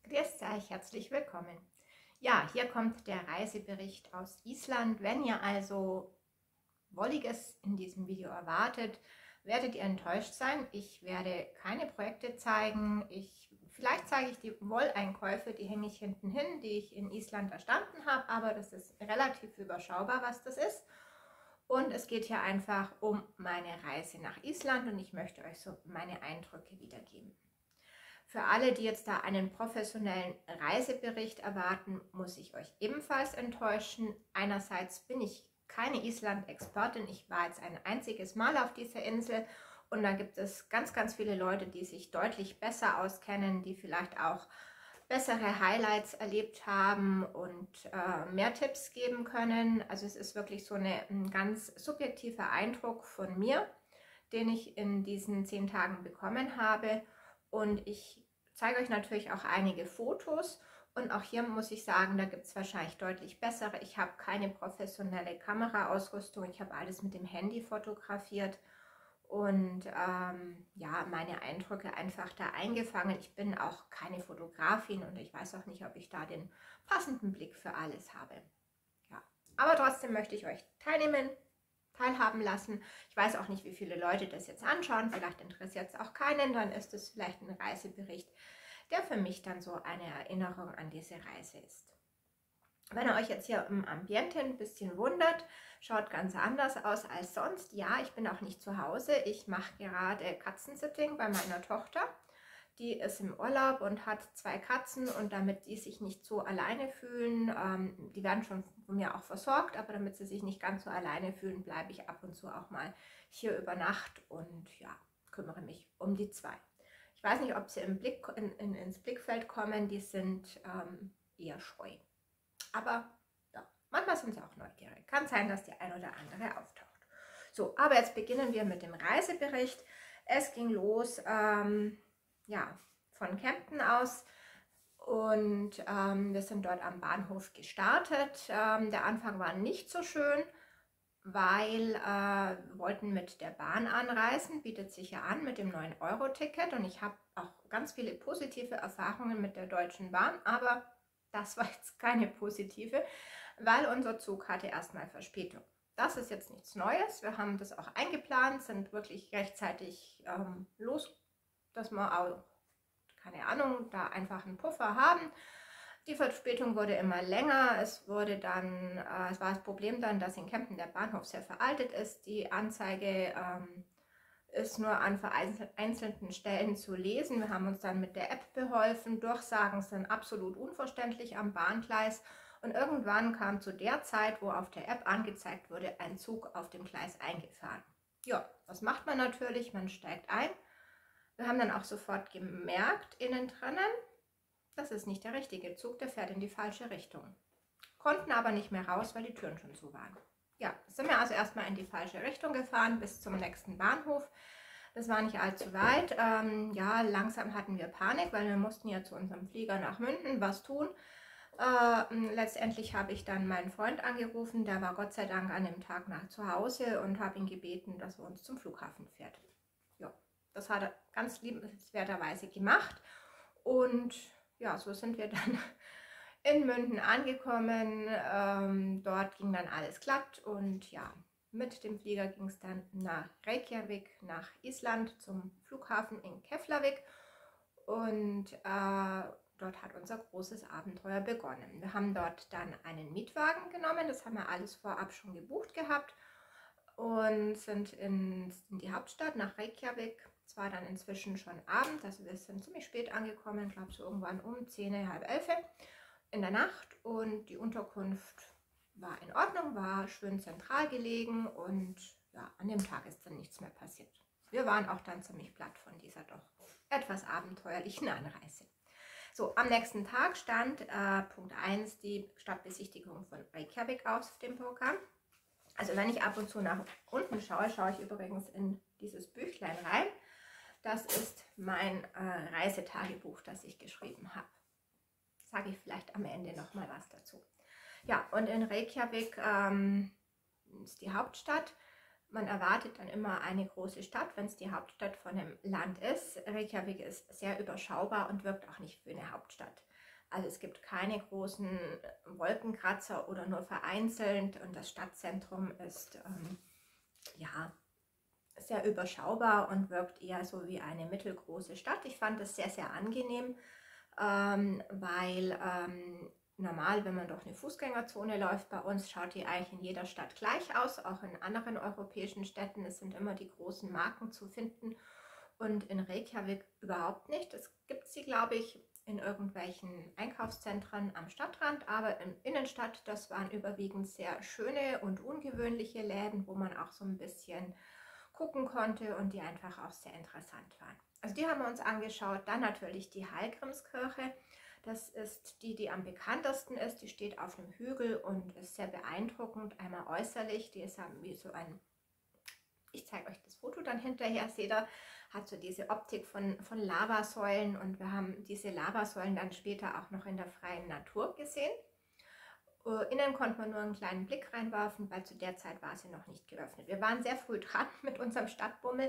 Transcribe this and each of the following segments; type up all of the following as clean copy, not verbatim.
Grüß euch, herzlich willkommen. Ja, hier kommt der Reisebericht aus Island. Wenn ihr also Wolliges in diesem Video erwartet, werdet ihr enttäuscht sein. Ich werde keine Projekte zeigen. Vielleicht zeige ich die Wolleinkäufe, die hänge ich hinten hin, die ich in Island erstanden habe, aber das ist relativ überschaubar, was das ist. Und es geht hier einfach um meine Reise nach Island und ich möchte euch so meine Eindrücke wiedergeben. Für alle, die jetzt da einen professionellen Reisebericht erwarten, muss ich euch ebenfalls enttäuschen. Einerseits bin ich keine Island-Expertin. Ich war jetzt ein einziges Mal auf dieser Insel und da gibt es ganz, ganz viele Leute, die sich deutlich besser auskennen, die vielleicht auch bessere Highlights erlebt haben und mehr Tipps geben können. Also es ist wirklich so ein ganz subjektiver Eindruck von mir, den ich in diesen 10 Tagen bekommen habe. Und ich zeige euch natürlich auch einige Fotos und auch hier muss ich sagen, da gibt es wahrscheinlich deutlich bessere. Ich habe keine professionelle Kameraausrüstung, ich habe alles mit dem Handy fotografiert und ja, meine Eindrücke einfach da eingefangen. Ich bin auch keine Fotografin und ich weiß auch nicht, ob ich da den passenden Blick für alles habe. Ja. Aber trotzdem möchte ich euch teilhaben lassen. Ich weiß auch nicht, wie viele Leute das jetzt anschauen. Vielleicht interessiert es auch keinen. Dann ist es vielleicht ein Reisebericht, der für mich dann so eine Erinnerung an diese Reise ist. Wenn ihr euch jetzt hier im Ambiente ein bisschen wundert, schaut ganz anders aus als sonst. Ja, ich bin auch nicht zu Hause. Ich mache gerade Katzensitting bei meiner Tochter. Die ist im Urlaub und hat 2 Katzen und damit die sich nicht so alleine fühlen, die werden schon von mir auch versorgt, aber damit sie sich nicht ganz so alleine fühlen, bleibe ich ab und zu auch mal hier über Nacht und ja, kümmere mich um die 2. Ich weiß nicht, ob sie ins Blickfeld kommen, die sind eher scheu. Aber ja, manchmal sind sie auch neugierig. Kann sein, dass die ein oder andere auftaucht. So, aber jetzt beginnen wir mit dem Reisebericht. Es ging los ja, von Kempten aus und wir sind dort am Bahnhof gestartet. Der Anfang war nicht so schön, weil wir wollten mit der Bahn anreisen, bietet sich ja an mit dem 9-Euro-Ticket und ich habe auch ganz viele positive Erfahrungen mit der Deutschen Bahn, aber das war jetzt keine positive, weil unser Zug hatte erstmal Verspätung. Das ist jetzt nichts Neues, wir haben das auch eingeplant, sind wirklich rechtzeitig los, dass wir auch, keine Ahnung, da einfach einen Puffer haben. Die Verspätung wurde immer länger. Es war das Problem dann, dass in Kempten der Bahnhof sehr veraltet ist. Die Anzeige ist nur an vereinzelten Stellen zu lesen. Wir haben uns dann mit der App beholfen. Durchsagen sind absolut unverständlich am Bahngleis. Und irgendwann kam zu der Zeit, wo auf der App angezeigt wurde, ein Zug auf dem Gleis eingefahren. Ja, was macht man natürlich? Man steigt ein. Wir haben dann auch sofort gemerkt, innen drinnen, das ist nicht der richtige Zug, der fährt in die falsche Richtung. Konnten aber nicht mehr raus, weil die Türen schon zu waren. Ja, sind wir also erstmal in die falsche Richtung gefahren bis zum nächsten Bahnhof. Das war nicht allzu weit. Ja, langsam hatten wir Panik, weil wir mussten ja zu unserem Flieger nach Münden was tun. Letztendlich habe ich dann meinen Freund angerufen, der war Gott sei Dank an dem Tag nach zu Hause und habe ihn gebeten, dass er uns zum Flughafen fährt. Ja, das hat er ganz liebenswerterweise gemacht und ja, so sind wir dann in Münden angekommen. Dort ging dann alles glatt und ja, mit dem Flieger ging es dann nach Reykjavik, nach Island zum Flughafen in Keflavik und dort hat unser großes Abenteuer begonnen. Wir haben dort dann einen Mietwagen genommen, das haben wir alles vorab schon gebucht gehabt und sind in die Hauptstadt nach Reykjavik. Es war dann inzwischen schon Abend, also wir sind ziemlich spät angekommen, glaube so irgendwann um 10, halb 11 in der Nacht und die Unterkunft war in Ordnung, war schön zentral gelegen und ja, an dem Tag ist dann nichts mehr passiert. Wir waren auch dann ziemlich platt von dieser doch etwas abenteuerlichen Anreise. So, am nächsten Tag stand Punkt 1 die Stadtbesichtigung von Reykjavik auf dem Programm. Also wenn ich ab und zu nach unten schaue, schaue ich übrigens in dieses Büchlein rein. Das ist mein Reisetagebuch, das ich geschrieben habe. Sage ich vielleicht am Ende nochmal was dazu. Ja, und in Reykjavik ist die Hauptstadt. Man erwartet dann immer eine große Stadt, wenn es die Hauptstadt von einem Land ist. Reykjavik ist sehr überschaubar und wirkt auch nicht wie eine Hauptstadt. Also es gibt keine großen Wolkenkratzer oder nur vereinzelt, und das Stadtzentrum ist ja sehr überschaubar und wirkt eher so wie eine mittelgroße Stadt. Ich fand das sehr, sehr angenehm, weil normal, wenn man durch eine Fußgängerzone läuft bei uns, schaut die eigentlich in jeder Stadt gleich aus, auch in anderen europäischen Städten. Es sind immer die großen Marken zu finden und in Reykjavik überhaupt nicht. Es gibt sie, glaube ich, in irgendwelchen Einkaufszentren am Stadtrand, aber in Innenstadt, das waren überwiegend sehr schöne und ungewöhnliche Läden, wo man auch so ein bisschen gucken konnte und die einfach auch sehr interessant waren. Also die haben wir uns angeschaut. Dann natürlich die Hallgrímskirche. Das ist die, die am bekanntesten ist. Die steht auf einem Hügel und ist sehr beeindruckend. Einmal äußerlich, die ist wie so ein, ich zeige euch das Foto dann hinterher, seht ihr, hat so diese Optik von Lavasäulen, und wir haben diese Lavasäulen dann später auch noch in der freien Natur gesehen. Innen konnte man nur einen kleinen Blick reinwerfen, weil zu der Zeit war sie noch nicht geöffnet. Wir waren sehr früh dran mit unserem Stadtbummel,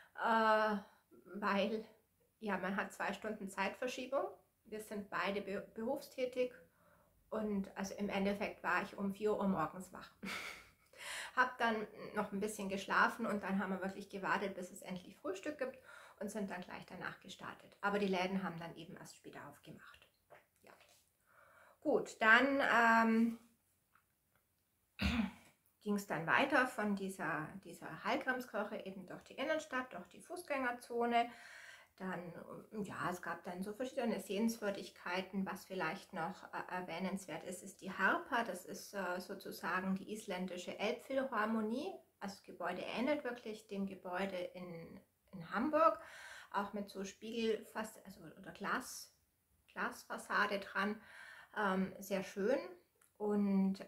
weil ja, man hat 2 Stunden Zeitverschiebung. Wir sind beide berufstätig, und also im Endeffekt war ich um 4 Uhr morgens wach. Habe dann noch ein bisschen geschlafen, und dann haben wir wirklich gewartet, bis es endlich Frühstück gibt, und sind dann gleich danach gestartet. Aber die Läden haben dann eben erst später aufgemacht. Gut, dann ging es dann weiter von dieser Hallgrímskirche eben durch die Innenstadt, durch die Fußgängerzone. Dann, ja, es gab dann so verschiedene Sehenswürdigkeiten. Was vielleicht noch erwähnenswert ist, ist die Harpa. Das ist sozusagen die isländische Elbphilharmonie. Also das Gebäude ähnelt wirklich dem Gebäude in Hamburg, auch mit so oder Glasfassade dran. Sehr schön und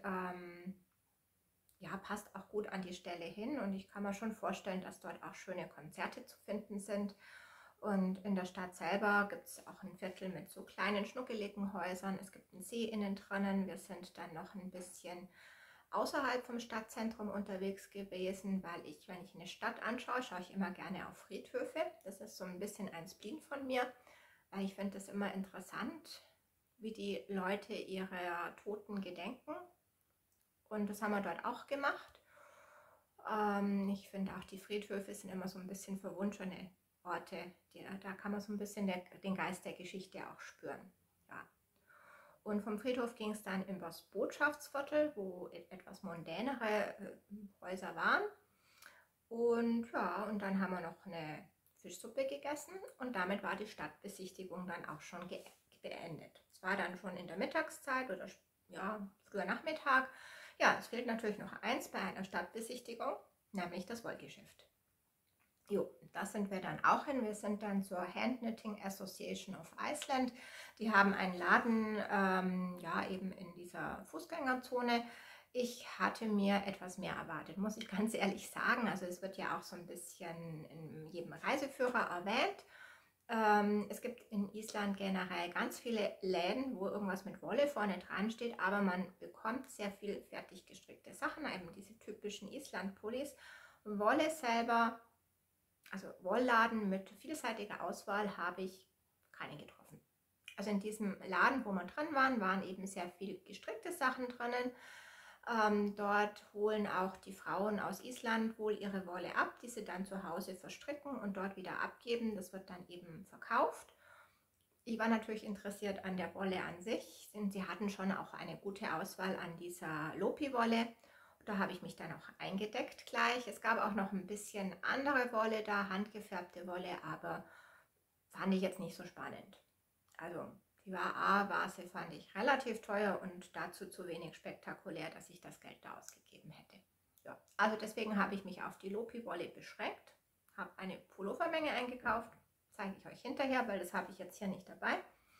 ja, passt auch gut an die Stelle hin, und ich kann mir schon vorstellen, dass dort auch schöne Konzerte zu finden sind. Und in der Stadt selber gibt es auch ein Viertel mit so kleinen schnuckeligen Häusern. Es gibt einen See innen drinnen. Wir sind dann noch ein bisschen außerhalb vom Stadtzentrum unterwegs gewesen, weil wenn ich eine Stadt anschaue, schaue ich immer gerne auf Friedhöfe. Das ist so ein bisschen ein Spleen von mir, weil ich finde das immer interessant, wie die Leute ihrer Toten gedenken. Und das haben wir dort auch gemacht. Ich finde auch, die Friedhöfe sind immer so ein bisschen verwunschene Orte. Da kann man so ein bisschen den Geist der Geschichte auch spüren. Ja. Und vom Friedhof ging es dann in das Botschaftsviertel, wo etwas mondänere Häuser waren. Und ja, und dann haben wir noch eine Fischsuppe gegessen, und damit war die Stadtbesichtigung dann auch schon beendet. Es war dann schon in der Mittagszeit oder ja, früher Nachmittag. Ja, es fehlt natürlich noch eins bei einer Stadtbesichtigung, nämlich das Wollgeschäft. Jo, das sind wir dann auch hin. Wir sind dann zur Hand Knitting Association of Iceland. Die haben einen Laden, ja, eben in dieser Fußgängerzone. Ich hatte mir etwas mehr erwartet, muss ich ganz ehrlich sagen. Also es wird ja auch so ein bisschen in jedem Reiseführer erwähnt. Es gibt in Island generell ganz viele Läden, wo irgendwas mit Wolle vorne dran steht, aber man bekommt sehr viel fertig gestrickte Sachen, eben diese typischen Island-Pullis. Wolle selber, also Wollladen mit vielseitiger Auswahl, habe ich keine getroffen. Also in diesem Laden, wo wir drin waren, waren eben sehr viel gestrickte Sachen drinnen. Dort holen auch die Frauen aus Island wohl ihre Wolle ab, die sie dann zu Hause verstricken und dort wieder abgeben. Das wird dann eben verkauft. Ich war natürlich interessiert an der Wolle an sich, denn sie hatten schon auch eine gute Auswahl an dieser Lopi-Wolle. Da habe ich mich dann auch eingedeckt gleich. Es gab auch noch ein bisschen andere Wolle da, handgefärbte Wolle, aber fand ich jetzt nicht so spannend. Also die Vase fand ich relativ teuer und dazu zu wenig spektakulär, dass ich das Geld da ausgegeben hätte. Ja, also deswegen habe ich mich auf die Lopi-Wolle beschränkt, habe eine Pullovermenge eingekauft, zeige ich euch hinterher, weil das habe ich jetzt hier nicht dabei.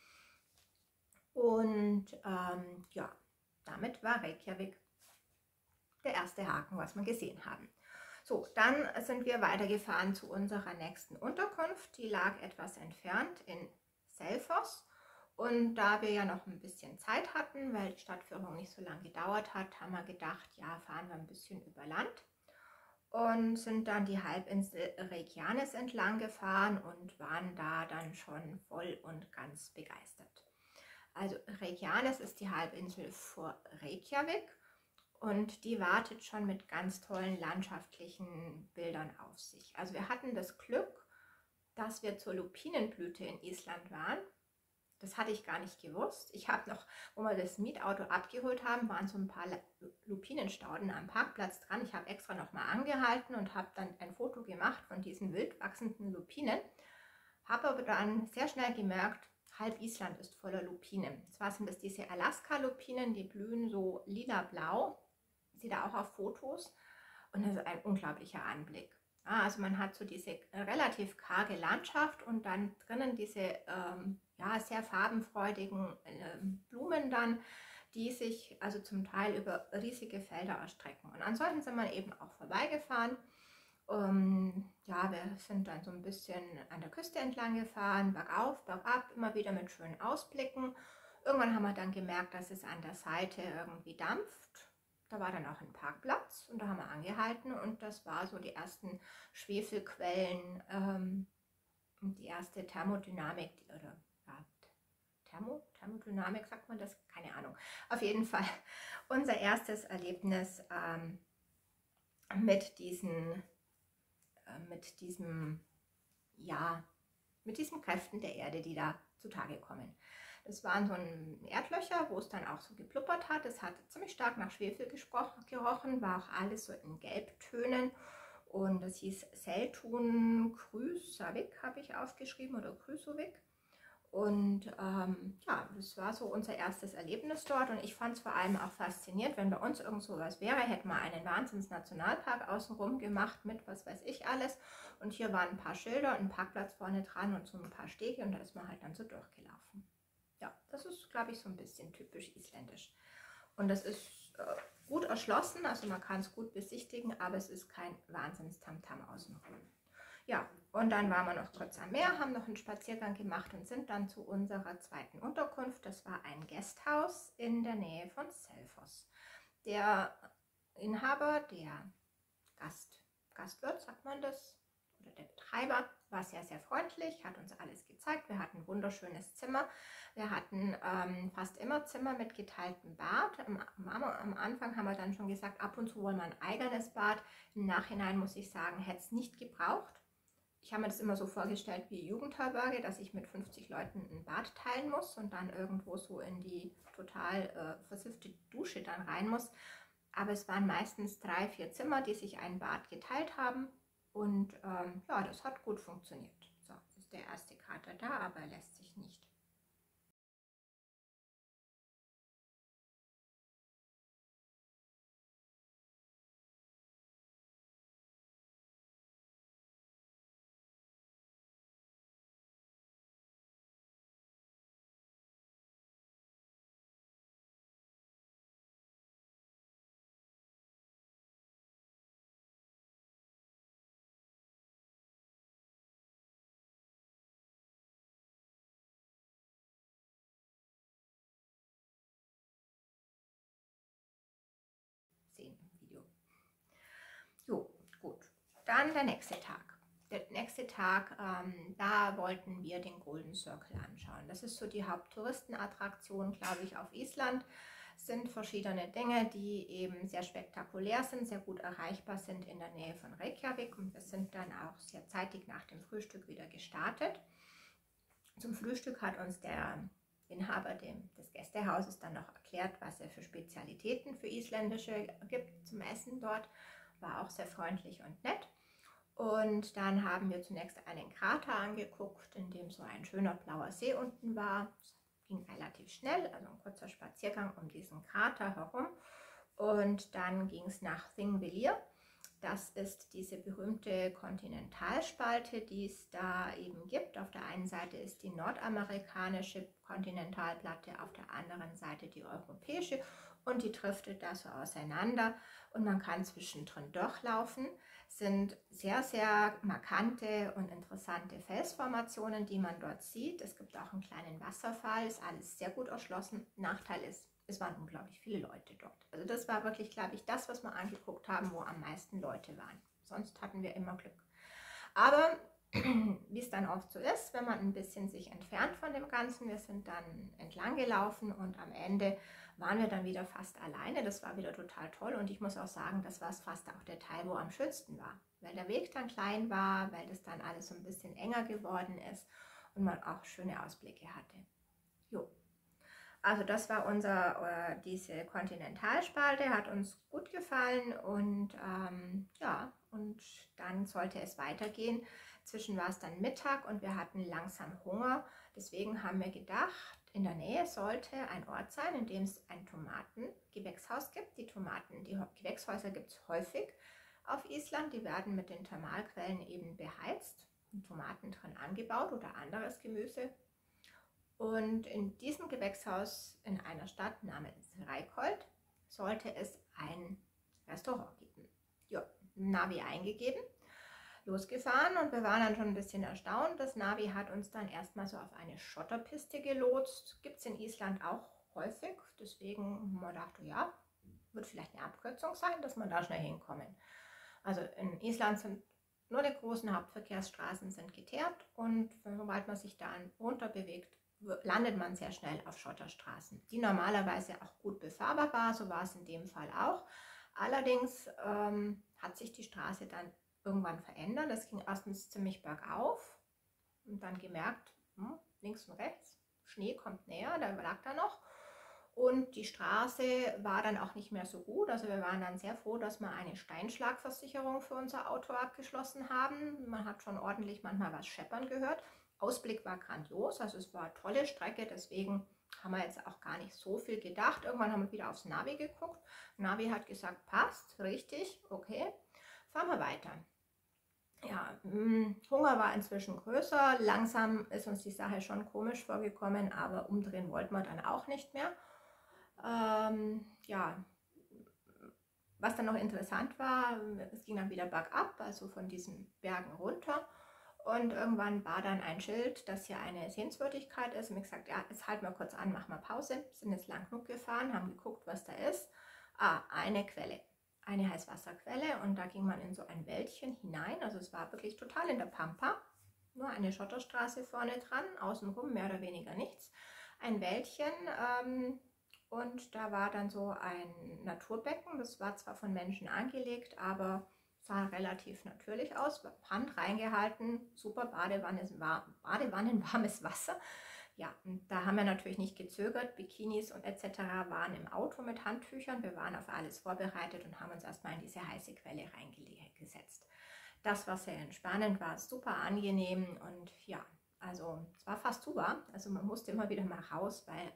Und ja, damit war Reykjavik der erste Haken, was wir gesehen haben. So, dann sind wir weitergefahren zu unserer nächsten Unterkunft. Die lag etwas entfernt in Selfoss. Und da wir ja noch ein bisschen Zeit hatten, weil die Stadtführung nicht so lange gedauert hat, haben wir gedacht, ja, fahren wir ein bisschen über Land. Und sind dann die Halbinsel Reykjanes entlang gefahren und waren da dann schon voll und ganz begeistert. Also Reykjanes ist die Halbinsel vor Reykjavik und die wartet schon mit ganz tollen landschaftlichen Bildern auf sich. Also wir hatten das Glück, dass wir zur Lupinenblüte in Island waren. Das hatte ich gar nicht gewusst. Ich habe noch, wo wir das Mietauto abgeholt haben, waren so ein paar Lupinenstauden am Parkplatz dran. Ich habe extra nochmal angehalten und habe dann ein Foto gemacht von diesen wild wachsenden Lupinen. Habe aber dann sehr schnell gemerkt, halb Island ist voller Lupinen. Zwar sind das diese Alaska-Lupinen, die blühen so lila-blau. Ich sehe da auch auf Fotos. Und das ist ein unglaublicher Anblick. Also man hat so diese relativ karge Landschaft und dann drinnen diese ja, sehr farbenfreudigen Blumen dann, die sich also zum Teil über riesige Felder erstrecken. Und ansonsten sind wir eben auch vorbeigefahren. Ja, wir sind dann so ein bisschen an der Küste entlang gefahren, bergauf, bergab, immer wieder mit schönen Ausblicken. Irgendwann haben wir dann gemerkt, dass es an der Seite irgendwie dampft. Da war dann auch ein Parkplatz und da haben wir angehalten und das war so die ersten Schwefelquellen und die erste Thermodynamik, oder ja, Thermodynamik sagt man das? Keine Ahnung. Auf jeden Fall unser erstes Erlebnis mit diesen Kräften der Erde, die da zutage kommen. Das waren so Erdlöcher, wo es dann auch so gepluppert hat. Es hat ziemlich stark nach Schwefel gerochen, war auch alles so in Gelbtönen. Und das hieß Seltun Krusavik, habe ich aufgeschrieben, oder Krusovik. Und ja, das war so unser erstes Erlebnis dort. Und ich fand es vor allem auch faszinierend, wenn bei uns irgend so was wäre, hätten wir einen Wahnsinns-Nationalpark außenrum gemacht mit was weiß ich alles. Und hier waren ein paar Schilder, ein Parkplatz vorne dran und so ein paar Stege und da ist man halt dann so durchgelaufen. Ja, das ist, glaube ich, so ein bisschen typisch isländisch. Und das ist gut erschlossen, also man kann es gut besichtigen, aber es ist kein Wahnsinns-Tamtam außenrum. Ja, und dann waren wir noch kurz am Meer, haben noch einen Spaziergang gemacht und sind dann zu unserer zweiten Unterkunft. Das war ein Gasthaus in der Nähe von Selfoss. Der Inhaber, der Gastwirt, sagt man das, oder der Betreiber, war sehr, sehr freundlich, hat uns alles gezeigt. Wir hatten ein wunderschönes Zimmer. Wir hatten fast immer Zimmer mit geteiltem Bad. Am Anfang haben wir dann schon gesagt, ab und zu wollen wir ein eigenes Bad. Im Nachhinein muss ich sagen, hätte es nicht gebraucht. Ich habe mir das immer so vorgestellt wie Jugendherberge, dass ich mit 50 Leuten ein Bad teilen muss und dann irgendwo so in die total versiffte Dusche dann rein muss. Aber es waren meistens 3, 4 Zimmer, die sich ein Bad geteilt haben. Und ja, das hat gut funktioniert. So, ist der erste Kater da, aber er lässt sich nicht. Sehen im Video. Jo, gut. Dann der nächste Tag. Der nächste Tag, da wollten wir den Golden Circle anschauen. Das ist so die Haupttouristenattraktion, glaube ich, auf Island. Es sind verschiedene Dinge, die eben sehr spektakulär sind, sehr gut erreichbar sind in der Nähe von Reykjavik. Und wir sind dann auch sehr zeitig nach dem Frühstück wieder gestartet. Zum Frühstück hat uns der Inhaber des Gästehauses dann noch erklärt, was er für Spezialitäten für Isländische gibt zum Essen dort. War auch sehr freundlich und nett. Und dann haben wir zunächst einen Krater angeguckt, in dem so ein schöner blauer See unten war. Das ging relativ schnell, also ein kurzer Spaziergang um diesen Krater herum. Und dann ging es nach Thingvellir. Das ist diese berühmte Kontinentalspalte, die es da eben gibt. Auf der einen Seite ist die nordamerikanische Kontinentalplatte, auf der anderen Seite die europäische und die driftet da so auseinander und man kann zwischendrin durchlaufen. Sind sehr, sehr markante und interessante Felsformationen, die man dort sieht. Es gibt auch einen kleinen Wasserfall, ist alles sehr gut erschlossen. Nachteil ist, es waren unglaublich viele Leute dort. Also das war wirklich, glaube ich, das, was wir angeguckt haben, wo am meisten Leute waren. Sonst hatten wir immer Glück. Aber wie es dann oft so ist, wenn man ein bisschen sich entfernt von dem Ganzen. Wir sind dann entlang gelaufen und am Ende waren wir dann wieder fast alleine. Das war wieder total toll und ich muss auch sagen, das war fast auch der Teil, wo am schönsten war, weil der Weg dann klein war, weil das dann alles so ein bisschen enger geworden ist und man auch schöne Ausblicke hatte. Jo. Also das war diese Kontinentalspalte, hat uns gut gefallen und ja, und dann sollte es weitergehen. Zwischen war es dann Mittag und wir hatten langsam Hunger. Deswegen haben wir gedacht, in der Nähe sollte ein Ort sein, in dem es ein Tomatengewächshaus gibt. Die Gewächshäuser gibt es häufig auf Island. Die werden mit den Thermalquellen eben beheizt und Tomaten drin angebaut oder anderes Gemüse. Und in diesem Gewächshaus in einer Stadt namens Reykholt sollte es ein Restaurant geben. Ja, Navi eingegeben, losgefahren und wir waren dann schon ein bisschen erstaunt. Das Navi hat uns dann erstmal so auf eine Schotterpiste gelotst. Gibt es in Island auch häufig, deswegen haben wir gedacht, ja, wird vielleicht eine Abkürzung sein, dass man da schnell hinkommen. Also in Island sind nur die großen Hauptverkehrsstraßen sind geteert und sobald man sich da runter bewegt, landet man sehr schnell auf Schotterstraßen, die normalerweise auch gut befahrbar war, so war es in dem Fall auch. Allerdings hat sich die Straße dann irgendwann verändert. Es ging erstens ziemlich bergauf und dann gemerkt, links und rechts, Schnee kommt näher, da lag da noch. Und die Straße war dann auch nicht mehr so gut. Also wir waren dann sehr froh, dass wir eine Steinschlagversicherung für unser Auto abgeschlossen haben. Man hat schon ordentlich manchmal was scheppern gehört. Ausblick war grandios, also es war eine tolle Strecke, deswegen haben wir jetzt auch gar nicht so viel gedacht. Irgendwann haben wir wieder aufs Navi geguckt. Navi hat gesagt, passt, richtig, okay, fahren wir weiter. Ja, Hunger war inzwischen größer, langsam ist uns die Sache schon komisch vorgekommen, aber umdrehen wollten wir dann auch nicht mehr. Ja, was dann noch interessant war, es ging dann wieder bergab, also von diesen Bergen runter. Und irgendwann war dann ein Schild, dass hier eine Sehenswürdigkeit ist. Und ich gesagt, ja, jetzt halten wir kurz an, machen wir Pause. Sind jetzt lang genug gefahren, haben geguckt, was da ist. Ah, eine Quelle, eine Heißwasserquelle. Und da ging man in so ein Wäldchen hinein. Also es war wirklich total in der Pampa. Nur eine Schotterstraße vorne dran, außenrum mehr oder weniger nichts. Ein Wäldchen und da war dann so ein Naturbecken. Das war zwar von Menschen angelegt, aber sah relativ natürlich aus, Hand reingehalten, super Badewanne, warmes Wasser. Ja, und da haben wir natürlich nicht gezögert, Bikinis und etc. waren im Auto mit Handtüchern, wir waren auf alles vorbereitet und haben uns erstmal in diese heiße Quelle reingesetzt. Das war sehr entspannend, war super angenehm und ja, also es war fast zu warm, also man musste immer wieder mal raus, weil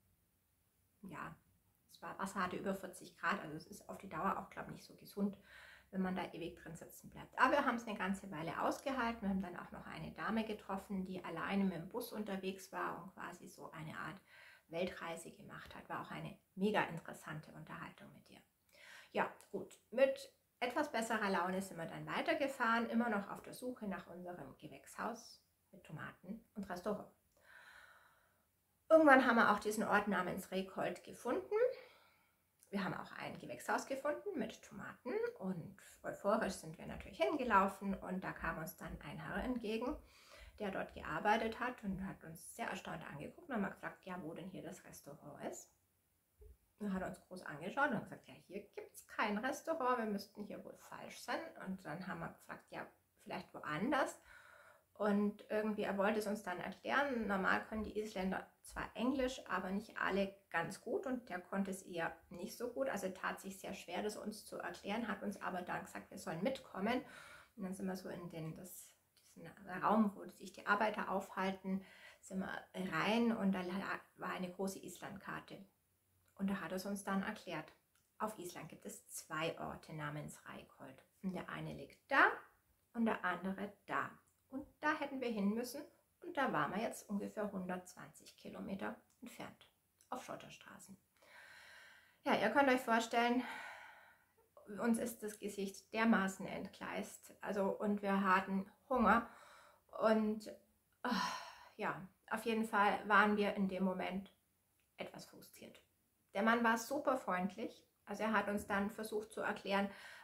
ja, Wasser hatte über 40 Grad, also es ist auf die Dauer auch, glaube ich, nicht so gesund, wenn man da ewig drin sitzen bleibt. Aber wir haben es eine ganze Weile ausgehalten. Wir haben dann auch noch eine Dame getroffen, die alleine mit dem Bus unterwegs war und quasi so eine Art Weltreise gemacht hat. War auch eine mega interessante Unterhaltung mit ihr. Ja, gut. Mit etwas besserer Laune sind wir dann weitergefahren, immer noch auf der Suche nach unserem Gewächshaus mit Tomaten und Restaurant. Irgendwann haben wir auch diesen Ort namens Reykholt gefunden. Wir haben auch ein Gewächshaus gefunden mit Tomaten und euphorisch sind wir natürlich hingelaufen und da kam uns dann ein Herr entgegen, der dort gearbeitet hat und hat uns sehr erstaunt angeguckt und haben gefragt, ja, wo denn hier das Restaurant ist. Und hat uns groß angeschaut und gesagt, ja, hier gibt es kein Restaurant, wir müssten hier wohl falsch sein. Und dann haben wir gefragt, ja, vielleicht woanders. Und irgendwie, er wollte es uns dann erklären. Normal können die Isländer zwar Englisch, aber nicht alle ganz gut und der konnte es eher nicht so gut. Also tat sich sehr schwer, das uns zu erklären, hat uns aber dann gesagt, wir sollen mitkommen. Und dann sind wir so in diesen Raum, wo sich die Arbeiter aufhalten, sind wir rein und da war eine große Islandkarte. Und da hat es uns dann erklärt, auf Island gibt es 2 Orte namens Reykholt. Und der eine liegt da und der andere da. Und da hätten wir hin müssen und da waren wir jetzt ungefähr 120 Kilometer entfernt auf Schotterstraßen. Ja, ihr könnt euch vorstellen, uns ist das Gesicht dermaßen entgleist, also und wir hatten Hunger und ja, auf jeden Fall waren wir in dem Moment etwas frustriert. Der Mann war super freundlich. Also er hat uns dann versucht zu erklären,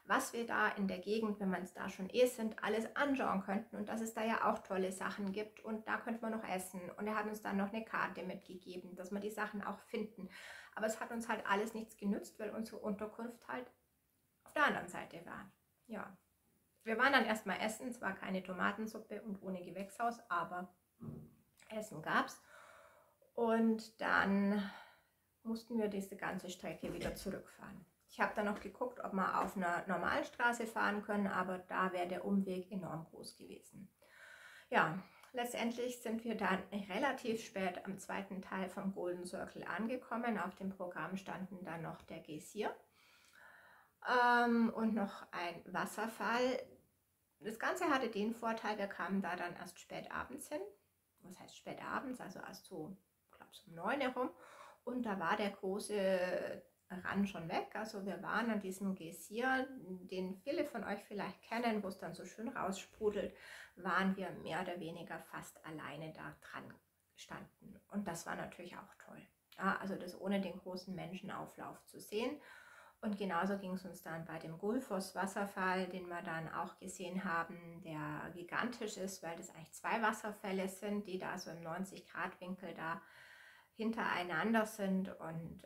was wir da in der Gegend, wenn man es da schon sind, alles anschauen könnten und dass es da ja auch tolle Sachen gibt und da könnte man noch essen. Und er hat uns dann noch eine Karte mitgegeben, dass wir die Sachen auch finden. Aber es hat uns halt alles nichts genützt, weil unsere Unterkunft halt auf der anderen Seite war. Ja, wir waren dann erstmal essen, zwar keine Tomatensuppe und ohne Gewächshaus, aber Essen gab es. Und dann mussten wir diese ganze Strecke wieder zurückfahren. Ich habe dann noch geguckt, ob wir auf einer Normalstraße fahren können, aber da wäre der Umweg enorm groß gewesen. Ja, letztendlich sind wir dann relativ spät am zweiten Teil vom Golden Circle angekommen. Auf dem Programm standen dann noch der Geysir und noch ein Wasserfall. Das Ganze hatte den Vorteil, wir kamen da dann erst spät abends hin. Was heißt spät abends? Also erst so, ich glaube, so um 9 herum. Und da war der große Rand schon weg. Also wir waren an diesem Geysir, den viele von euch vielleicht kennen, wo es dann so schön raussprudelt, waren wir mehr oder weniger fast alleine da dran gestanden. Und das war natürlich auch toll. Ja, also das ohne den großen Menschenauflauf zu sehen. Und genauso ging es uns dann bei dem Gullfoss Wasserfall, den wir dann auch gesehen haben, der gigantisch ist, weil das eigentlich 2 Wasserfälle sind, die da so im 90-Grad-Winkel da hintereinander sind. Und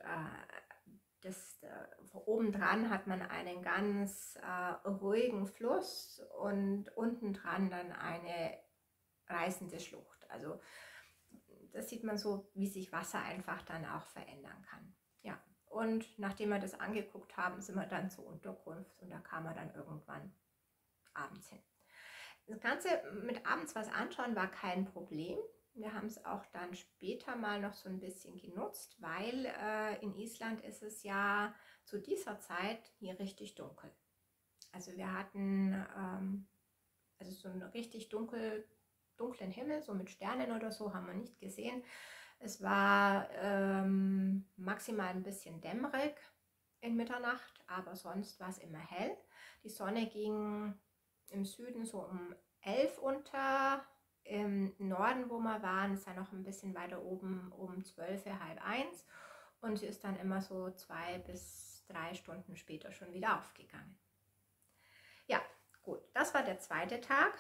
obendran hat man einen ganz ruhigen Fluss und unten dran dann eine reißende Schlucht. Also das sieht man so, wie sich Wasser einfach dann auch verändern kann. Ja. Und nachdem wir das angeguckt haben, sind wir dann zur Unterkunft und da kam man dann irgendwann abends hin. Das Ganze mit abends was anschauen war kein Problem. Wir haben es auch dann später mal noch so ein bisschen genutzt, weil in Island ist es ja zu dieser Zeit hier richtig dunkel. Also wir hatten also so einen richtig dunklen Himmel, so mit Sternen oder so, haben wir nicht gesehen. Es war maximal ein bisschen dämmerig in Mitternacht, aber sonst war es immer hell. Die Sonne ging im Süden so um 11 unter. Im Norden, wo wir waren, ist ja noch ein bisschen weiter oben um 12, halb 1 und sie ist dann immer so 2 bis 3 Stunden später schon wieder aufgegangen. Ja, gut, das war der zweite Tag.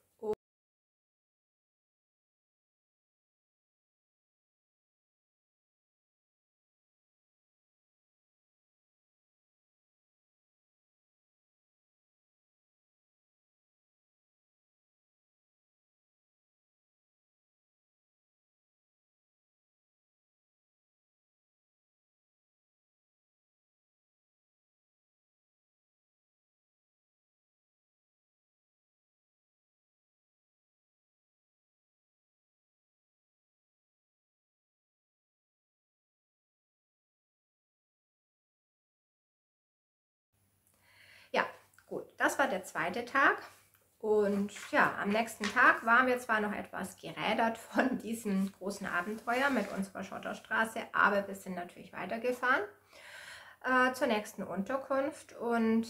Ja, gut, das war der zweite Tag. Und ja, am nächsten Tag waren wir zwar noch etwas gerädert von diesem großen Abenteuer mit unserer Schotterstraße, aber wir sind natürlich weitergefahren zur nächsten Unterkunft und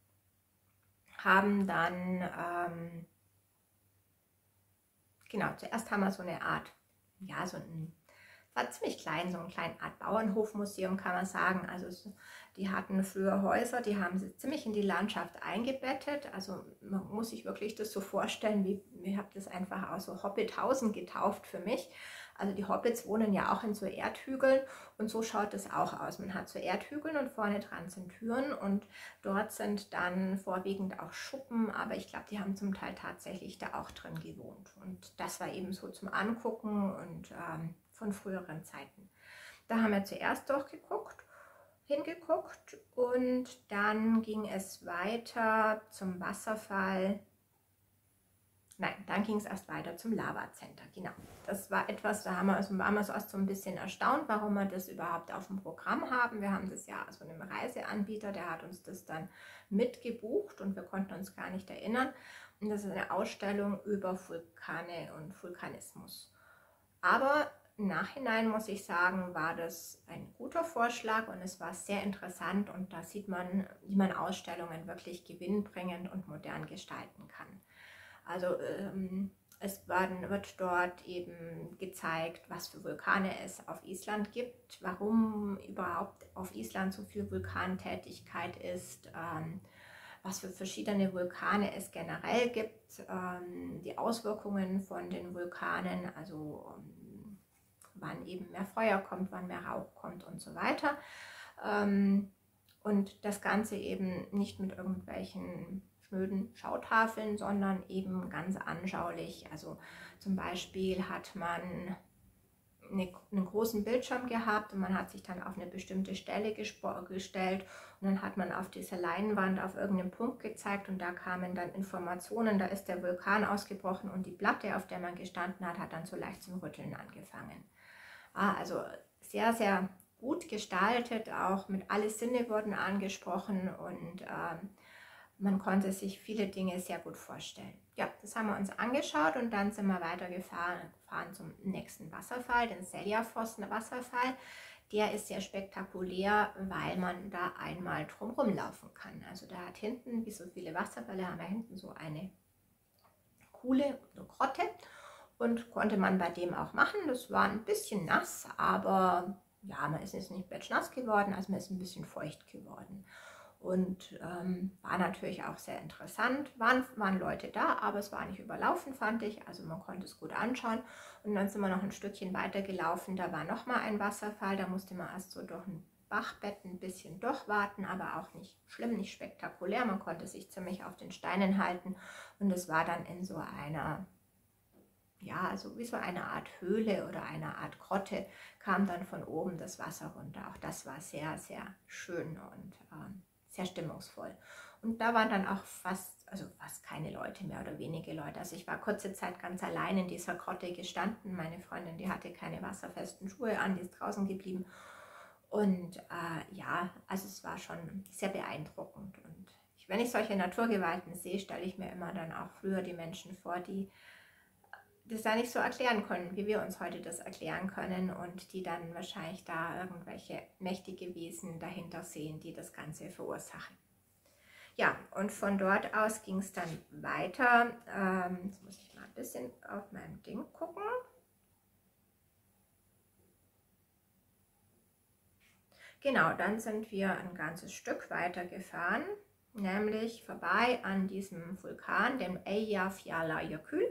haben dann, genau, zuerst haben wir so eine Art, ja, war ziemlich klein, so eine kleine Art Bauernhofmuseum kann man sagen. Also die hatten früher Häuser, die haben sie ziemlich in die Landschaft eingebettet. Also man muss sich wirklich das so vorstellen, ich habe das einfach auch so Hobbithausen getauft für mich. Also die Hobbits wohnen ja auch in so Erdhügeln und so schaut es auch aus. Man hat so Erdhügeln und vorne dran sind Türen und dort sind dann vorwiegend auch Schuppen, aber ich glaube, die haben zum Teil tatsächlich da auch drin gewohnt. Und das war eben so zum Angucken und von früheren Zeiten. Da haben wir zuerst hingeguckt und dann ging es weiter zum Wasserfall. Nein, dann ging es erst weiter zum Lava Center, genau. Das war etwas, da waren wir erst so ein bisschen erstaunt, warum wir das überhaupt auf dem Programm haben. Wir haben das ja also einem Reiseanbieter, der hat uns das dann mitgebucht und wir konnten uns gar nicht erinnern. Und das ist eine Ausstellung über Vulkane und Vulkanismus. Aber im Nachhinein muss ich sagen, war das ein guter Vorschlag und es war sehr interessant und da sieht man, wie man Ausstellungen wirklich gewinnbringend und modern gestalten kann. Also wird dort eben gezeigt, was für Vulkane es auf Island gibt, warum überhaupt auf Island so viel Vulkantätigkeit ist, was für verschiedene Vulkane es generell gibt, die Auswirkungen von den Vulkanen, also wann eben mehr Feuer kommt, wann mehr Rauch kommt und so weiter. Und das Ganze eben nicht mit irgendwelchen schnöden Schautafeln, sondern eben ganz anschaulich. Also zum Beispiel hat man einen großen Bildschirm gehabt und man hat sich dann auf eine bestimmte Stelle gestellt und dann hat man auf dieser Leinwand auf irgendeinen Punkt gezeigt und da kamen dann Informationen, da ist der Vulkan ausgebrochen und die Platte, auf der man gestanden hat, hat dann so leicht zum Rütteln angefangen. Also sehr, sehr gut gestaltet, auch mit alle Sinne wurden angesprochen und man konnte sich viele Dinge sehr gut vorstellen. Ja, das haben wir uns angeschaut und dann sind wir weitergefahren zum nächsten Wasserfall, den Seljafoss Wasserfall. Der ist sehr spektakulär, weil man da einmal drumherum laufen kann. Also da hat hinten, wie so viele Wasserfälle, haben wir hinten so eine Kuhle, eine Grotte und konnte man bei dem auch machen. Das war ein bisschen nass, aber ja, man ist jetzt nicht nass geworden, also man ist ein bisschen feucht geworden. Und war natürlich auch sehr interessant. Waren Leute da, aber es war nicht überlaufen, fand ich. Also man konnte es gut anschauen. Und dann sind wir noch ein Stückchen weiter gelaufen. Da war nochmal ein Wasserfall. Da musste man erst so durch ein Bachbett ein bisschen durchwarten, aber auch nicht schlimm, nicht spektakulär. Man konnte sich ziemlich auf den Steinen halten. Und es war dann in so einer, ja, also wie so eine Art Höhle oder eine Art Grotte, kam dann von oben das Wasser runter. Auch das war sehr, sehr schön und sehr stimmungsvoll. Und da waren dann auch fast keine Leute mehr oder wenige Leute. Also ich war kurze Zeit ganz allein in dieser Grotte gestanden. Meine Freundin, die hatte keine wasserfesten Schuhe an, die ist draußen geblieben. Und ja, also es war schon sehr beeindruckend. Und wenn ich solche Naturgewalten sehe, stelle ich mir immer dann auch früher die Menschen vor, die das da nicht so erklären können, wie wir uns heute das erklären können und die dann wahrscheinlich da irgendwelche mächtige Wesen dahinter sehen, die das Ganze verursachen. Ja, und von dort aus ging es dann weiter. Jetzt muss ich mal ein bisschen auf meinem Ding gucken. Genau, dann sind wir ein ganzes Stück weiter gefahren, nämlich vorbei an diesem Vulkan, dem Eyjafjallajökull.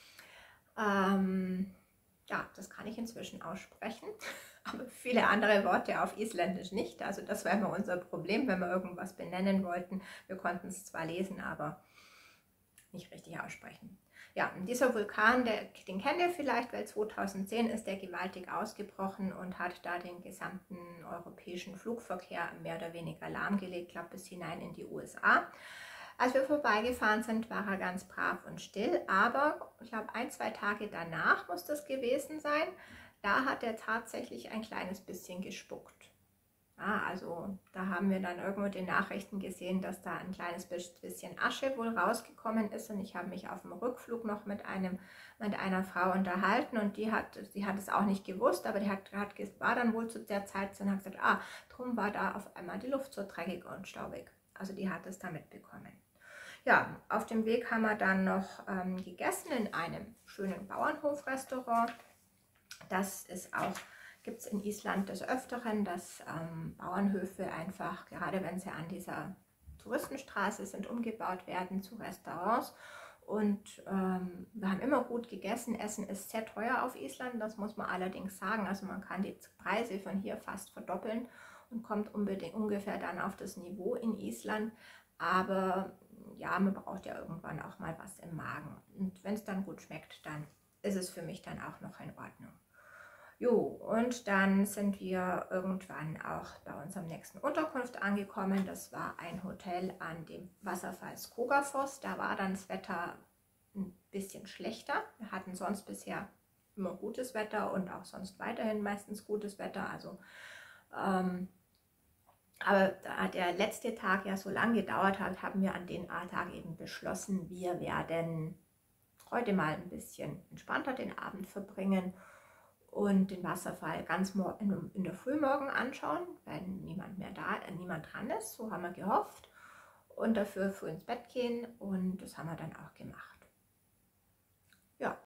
Ja, das kann ich inzwischen aussprechen, aber viele andere Worte auf Isländisch nicht. Also das war immer unser Problem, wenn wir irgendwas benennen wollten. Wir konnten es zwar lesen, aber nicht richtig aussprechen. Ja, und dieser Vulkan, den kennt ihr vielleicht, weil 2010 ist der gewaltig ausgebrochen und hat da den gesamten europäischen Flugverkehr mehr oder weniger lahmgelegt, glaube bis hinein in die USA. Als wir vorbeigefahren sind, war er ganz brav und still, aber ich glaube 1-2 Tage danach muss das gewesen sein, da hat er tatsächlich ein kleines bisschen gespuckt. Also da haben wir dann irgendwo die Nachrichten gesehen, dass da ein kleines bisschen Asche wohl rausgekommen ist und ich habe mich auf dem Rückflug noch mit einer Frau unterhalten und die hat es auch nicht gewusst, aber die war dann wohl zu der Zeit und hat gesagt, drum war da auf einmal die Luft so dreckig und staubig. Also die hat es da mitbekommen. Ja, auf dem Weg haben wir dann noch gegessen in einem schönen Bauernhofrestaurant. Das ist auch, gibt es in Island des Öfteren, dass Bauernhöfe einfach, gerade wenn sie an dieser Touristenstraße sind, umgebaut werden zu Restaurants. Und wir haben immer gut gegessen. Essen ist sehr teuer auf Island, das muss man allerdings sagen. Also man kann die Preise von hier fast verdoppeln und kommt ungefähr dann auf das Niveau in Island. Aber ja, man braucht ja irgendwann auch mal was im Magen. Und wenn es dann gut schmeckt, dann ist es für mich dann auch noch in Ordnung. Jo, und dann sind wir irgendwann auch bei unserem nächsten Unterkunft angekommen. Das war ein Hotel an dem Wasserfall Skogafoss. Da war dann das Wetter ein bisschen schlechter. Wir hatten sonst bisher immer gutes Wetter und auch sonst weiterhin meistens gutes Wetter. Also aber da der letzte Tag ja so lange gedauert hat, haben wir an den Tag eben beschlossen, wir werden heute mal ein bisschen entspannter den Abend verbringen und den Wasserfall ganz in der Frühmorgen anschauen, wenn niemand dran ist. So haben wir gehofft und dafür früh ins Bett gehen und das haben wir dann auch gemacht. Ja.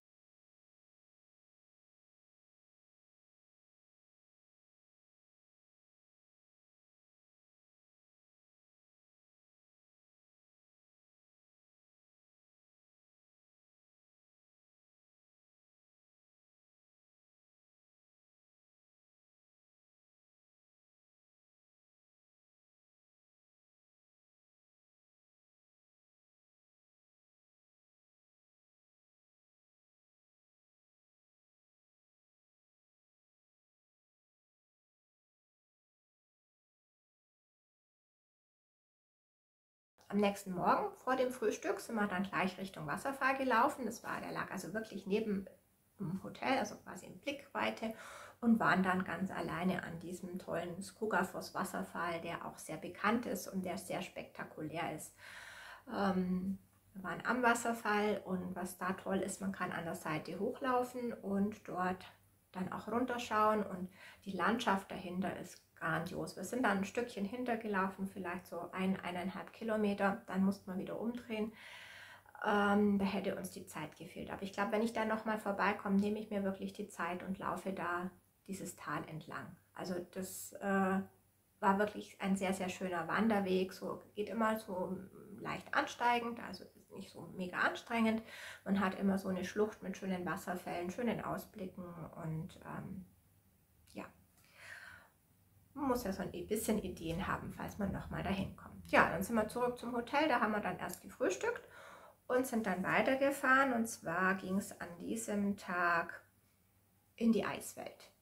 am nächsten Morgen vor dem Frühstück sind wir dann gleich Richtung Wasserfall gelaufen. Der lag also wirklich neben dem Hotel, also quasi in Blickweite, und waren dann ganz alleine an diesem tollen Skogafoss Wasserfall, der auch sehr bekannt ist und der sehr spektakulär ist. Wir waren am Wasserfall, und was da toll ist, man kann an der Seite hochlaufen und dort dann auch runterschauen, und die Landschaft dahinter ist grandios. Wir sind dann ein Stückchen hintergelaufen, vielleicht so 1,5 Kilometer, dann mussten wir wieder umdrehen. Da hätte uns die Zeit gefehlt. Aber ich glaube, wenn ich da nochmal vorbeikomme, nehme ich mir wirklich die Zeit und laufe da dieses Tal entlang. Also das war wirklich ein sehr, sehr schöner Wanderweg. So geht immer so leicht ansteigend, also ist nicht so mega anstrengend. Man hat immer so eine Schlucht mit schönen Wasserfällen, schönen Ausblicken, und ja, man muss ja so ein bisschen Ideen haben, falls man nochmal dahin kommt. Ja, dann sind wir zurück zum Hotel, da haben wir dann erst gefrühstückt und sind dann weitergefahren, und zwar ging es an diesem Tag in die Eiswelt.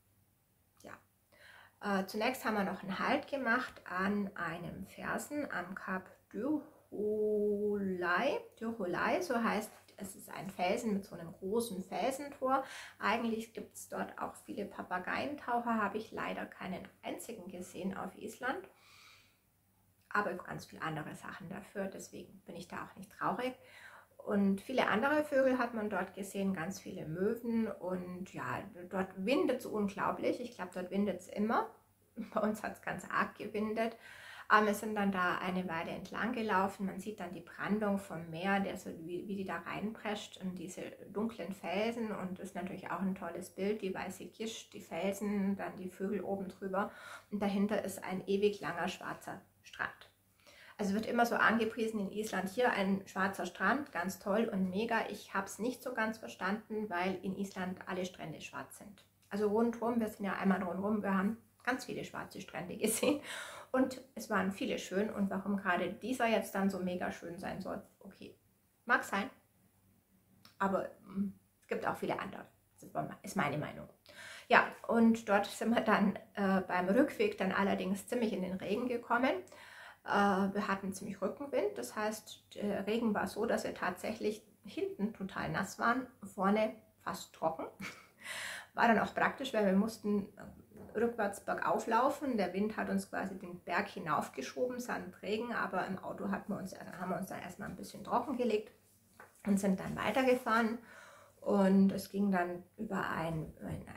Ja, zunächst haben wir noch einen Halt gemacht an einem Felsen am Kap Dürholai, so heißt es. Ist ein Felsen mit so einem großen Felsentor. Eigentlich gibt es dort auch viele Papageientaucher, habe ich leider keinen einzigen gesehen auf Island, aber ganz viele andere Sachen dafür, deswegen bin ich da auch nicht traurig. Und viele andere Vögel hat man dort gesehen, ganz viele Möwen, und ja, dort windet es unglaublich. Ich glaube, dort windet es immer. Bei uns hat es ganz arg gewindet. Aber wir sind dann da eine Weile entlang gelaufen. Man sieht dann die Brandung vom Meer, der so wie die da reinprescht, und diese dunklen Felsen, und das ist natürlich auch ein tolles Bild, die weiße Gischt, die Felsen, dann die Vögel oben drüber, und dahinter ist ein ewig langer schwarzer Strand. Also wird immer so angepriesen in Island, hier ein schwarzer Strand, ganz toll und mega. Ich habe es nicht so ganz verstanden, weil in Island alle Strände schwarz sind. Also rundherum, wir sind ja einmal rundherum, wir haben ganz viele schwarze Strände gesehen, und es waren viele schön, und warum gerade dieser jetzt dann so mega schön sein soll, okay, mag sein, aber es gibt auch viele andere, das ist meine Meinung. Ja, und dort sind wir dann beim Rückweg dann allerdings ziemlich in den Regen gekommen. Wir hatten ziemlich Rückenwind, das heißt, der Regen war so, dass wir tatsächlich hinten total nass waren, vorne fast trocken. War dann auch praktisch, weil wir mussten rückwärts bergauf laufen. Der Wind hat uns quasi den Berg hinaufgeschoben, samt Regen, aber im Auto haben wir uns dann erstmal ein bisschen trocken gelegt und sind dann weitergefahren. Und es ging dann über eine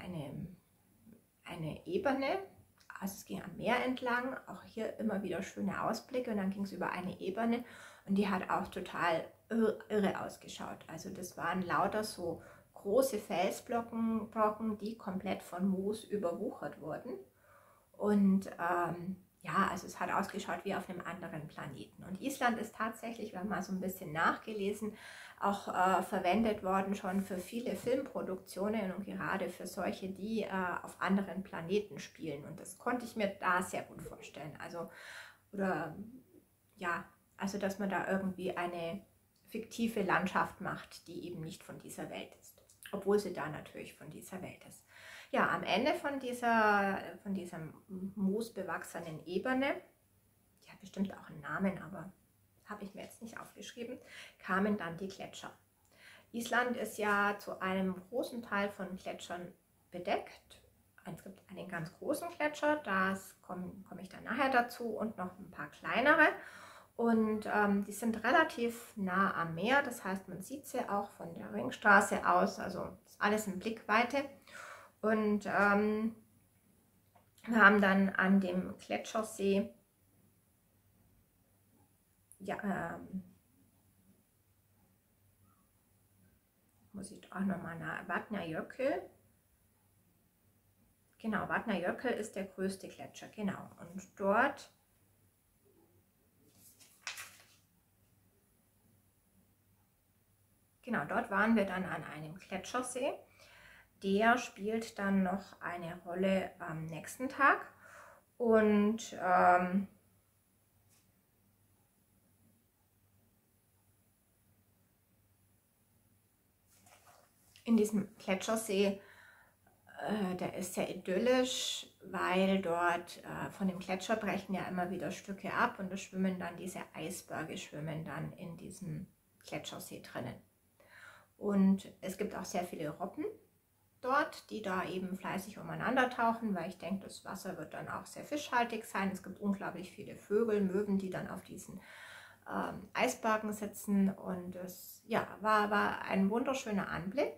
Ebene. Also es ging am Meer entlang, auch hier immer wieder schöne Ausblicke, und dann ging es über eine Ebene, und die hat auch total irre ausgeschaut. Also das waren lauter so große Felsbrocken, die komplett von Moos überwuchert wurden. Und ja, also es hat ausgeschaut wie auf einem anderen Planeten. Und Island ist tatsächlich, wir haben mal so ein bisschen nachgelesen, auch verwendet worden schon für viele Filmproduktionen, und gerade für solche, die auf anderen Planeten spielen. Und das konnte ich mir da sehr gut vorstellen. Also, oder ja, also dass man da irgendwie eine fiktive Landschaft macht, die eben nicht von dieser Welt ist, obwohl sie da natürlich von dieser Welt ist. Ja, am Ende von dieser moosbewachsenen Ebene, die hat bestimmt auch einen Namen, aber habe ich mir jetzt nicht aufgeschrieben, kamen dann die Gletscher. Island ist ja zu einem großen Teil von Gletschern bedeckt. Es gibt einen ganz großen Gletscher, das komme ich dann nachher dazu, und noch ein paar kleinere. Und die sind relativ nah am Meer, das heißt, man sieht sie auch von der Ringstraße aus, also ist alles in Blickweite. Und wir haben dann an dem Gletschersee, ja, muss ich auch nochmal nach Vatnajökull. Genau, Vatnajökull ist der größte Gletscher, genau. Und dort waren wir dann an einem Gletschersee. Der spielt dann noch eine Rolle am nächsten Tag. Und in diesem Gletschersee der ist sehr idyllisch, weil dort von dem Gletscher brechen ja immer wieder Stücke ab und da schwimmen dann diese Eisberge, schwimmen dann in diesem Gletschersee drinnen. Und es gibt auch sehr viele Robben dort, die da eben fleißig umeinander tauchen, weil ich denke, das Wasser wird dann auch sehr fischhaltig sein. Es gibt unglaublich viele Vögel, Möwen, die dann auf diesen Eisbergen sitzen und es ja, war ein wunderschöner Anblick.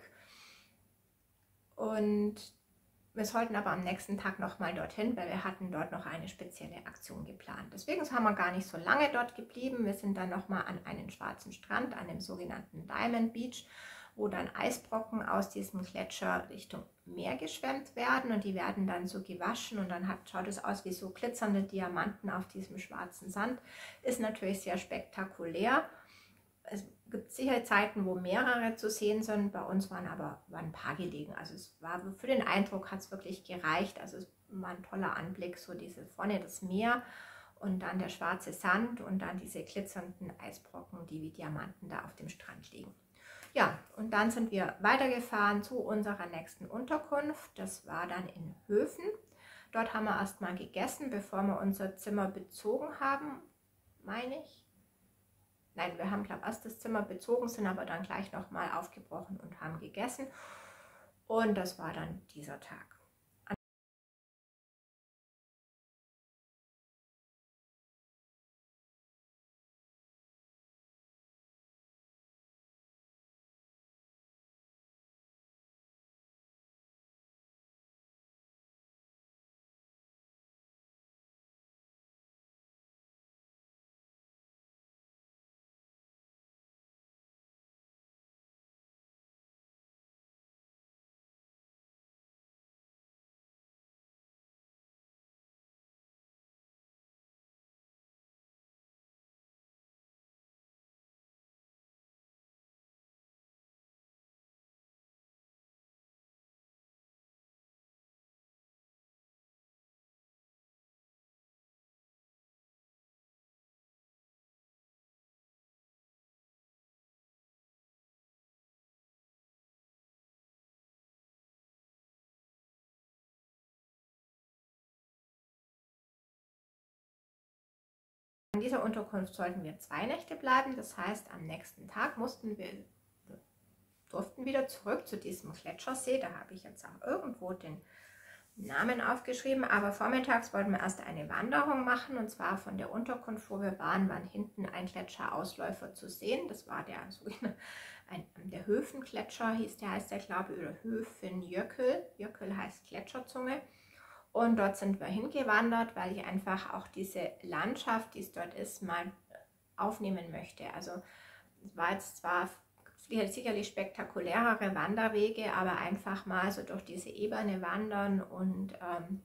Und wir sollten aber am nächsten Tag nochmal dorthin, weil wir hatten dort noch eine spezielle Aktion geplant. Deswegen haben wir gar nicht so lange dort geblieben. Wir sind dann nochmal an einen schwarzen Strand, an dem sogenannten Diamond Beach, wo dann Eisbrocken aus diesem Gletscher Richtung Meer geschwemmt werden und die werden dann so gewaschen und dann schaut es aus wie so glitzernde Diamanten auf diesem schwarzen Sand. Ist natürlich sehr spektakulär. Es gibt sicher Zeiten, wo mehrere zu sehen sind. Bei uns waren ein paar gelegen. Also es war für den Eindruck hat es wirklich gereicht. Also es war ein toller Anblick, so diese vorne das Meer und dann der schwarze Sand und dann diese glitzernden Eisbrocken, die wie Diamanten da auf dem Strand liegen. Ja, und dann sind wir weitergefahren zu unserer nächsten Unterkunft. Das war dann in Höfen. Dort haben wir erstmal gegessen, bevor wir unser Zimmer bezogen haben, meine ich. Nein, wir haben, glaube ich, erst das Zimmer bezogen, sind aber dann gleich nochmal aufgebrochen und haben gegessen. Und das war dann dieser Tag. An dieser Unterkunft sollten wir 2 Nächte bleiben. Das heißt, am nächsten Tag durften wieder zurück zu diesem Gletschersee. Da habe ich jetzt auch irgendwo den Namen aufgeschrieben, aber vormittags wollten wir erst eine Wanderung machen und zwar von der Unterkunft, wo wir waren hinten ein Gletscherausläufer zu sehen. Das war der der Höfengletscher, heißt der, glaube ich, oder Höfenjökull. Jökull heißt Gletscherzunge. Und dort sind wir hingewandert, weil ich einfach auch diese Landschaft, die es dort ist, mal aufnehmen möchte. Also es war jetzt zwar sicherlich spektakulärere Wanderwege, aber einfach mal so durch diese Ebene wandern und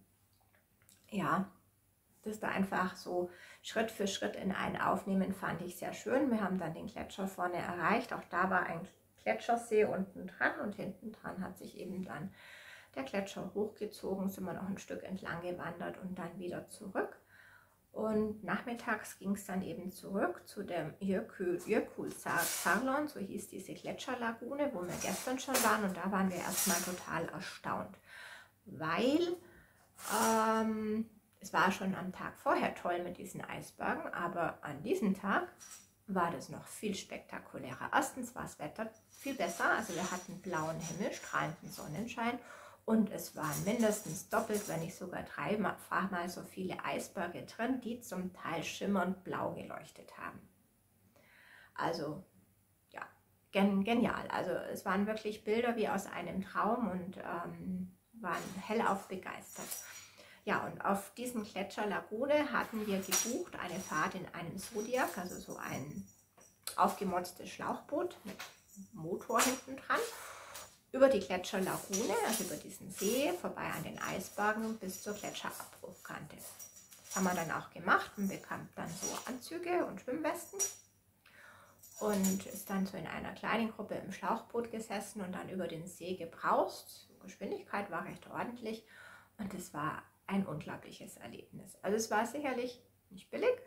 ja, das da einfach so Schritt für Schritt in einen aufnehmen, fand ich sehr schön. Wir haben dann den Gletscher vorne erreicht, auch da war ein Gletschersee unten dran und hinten dran hat sich eben dann der Gletscher hochgezogen, sind wir noch ein Stück entlang gewandert und dann wieder zurück. Und nachmittags ging es dann eben zurück zu dem Jökulsárlón, so hieß diese Gletscherlagune, wo wir gestern schon waren. Und da waren wir erstmal total erstaunt, weil es war schon am Tag vorher toll mit diesen Eisbergen, aber an diesem Tag war das noch viel spektakulärer. Erstens war das Wetter viel besser, also wir hatten blauen Himmel, strahlenden Sonnenschein. Und es waren mindestens doppelt, wenn nicht sogar dreimal so viele Eisberge drin, die zum Teil schimmernd blau geleuchtet haben. Also ja, genial. Also es waren wirklich Bilder wie aus einem Traum und waren hellauf begeistert. Ja, und auf diesem Gletscherlagune hatten wir gebucht eine Fahrt in einem Zodiac, also so ein aufgemotztes Schlauchboot mit Motor hinten dran. Über die Gletscherlagune, also über diesen See, vorbei an den Eisbergen bis zur Gletscherabbruchkante. Das haben wir dann auch gemacht und bekam dann so Anzüge und Schwimmwesten und ist dann so in einer kleinen Gruppe im Schlauchboot gesessen und dann über den See gebraust. Die Geschwindigkeit war recht ordentlich und es war ein unglaubliches Erlebnis. Also es war sicherlich nicht billig,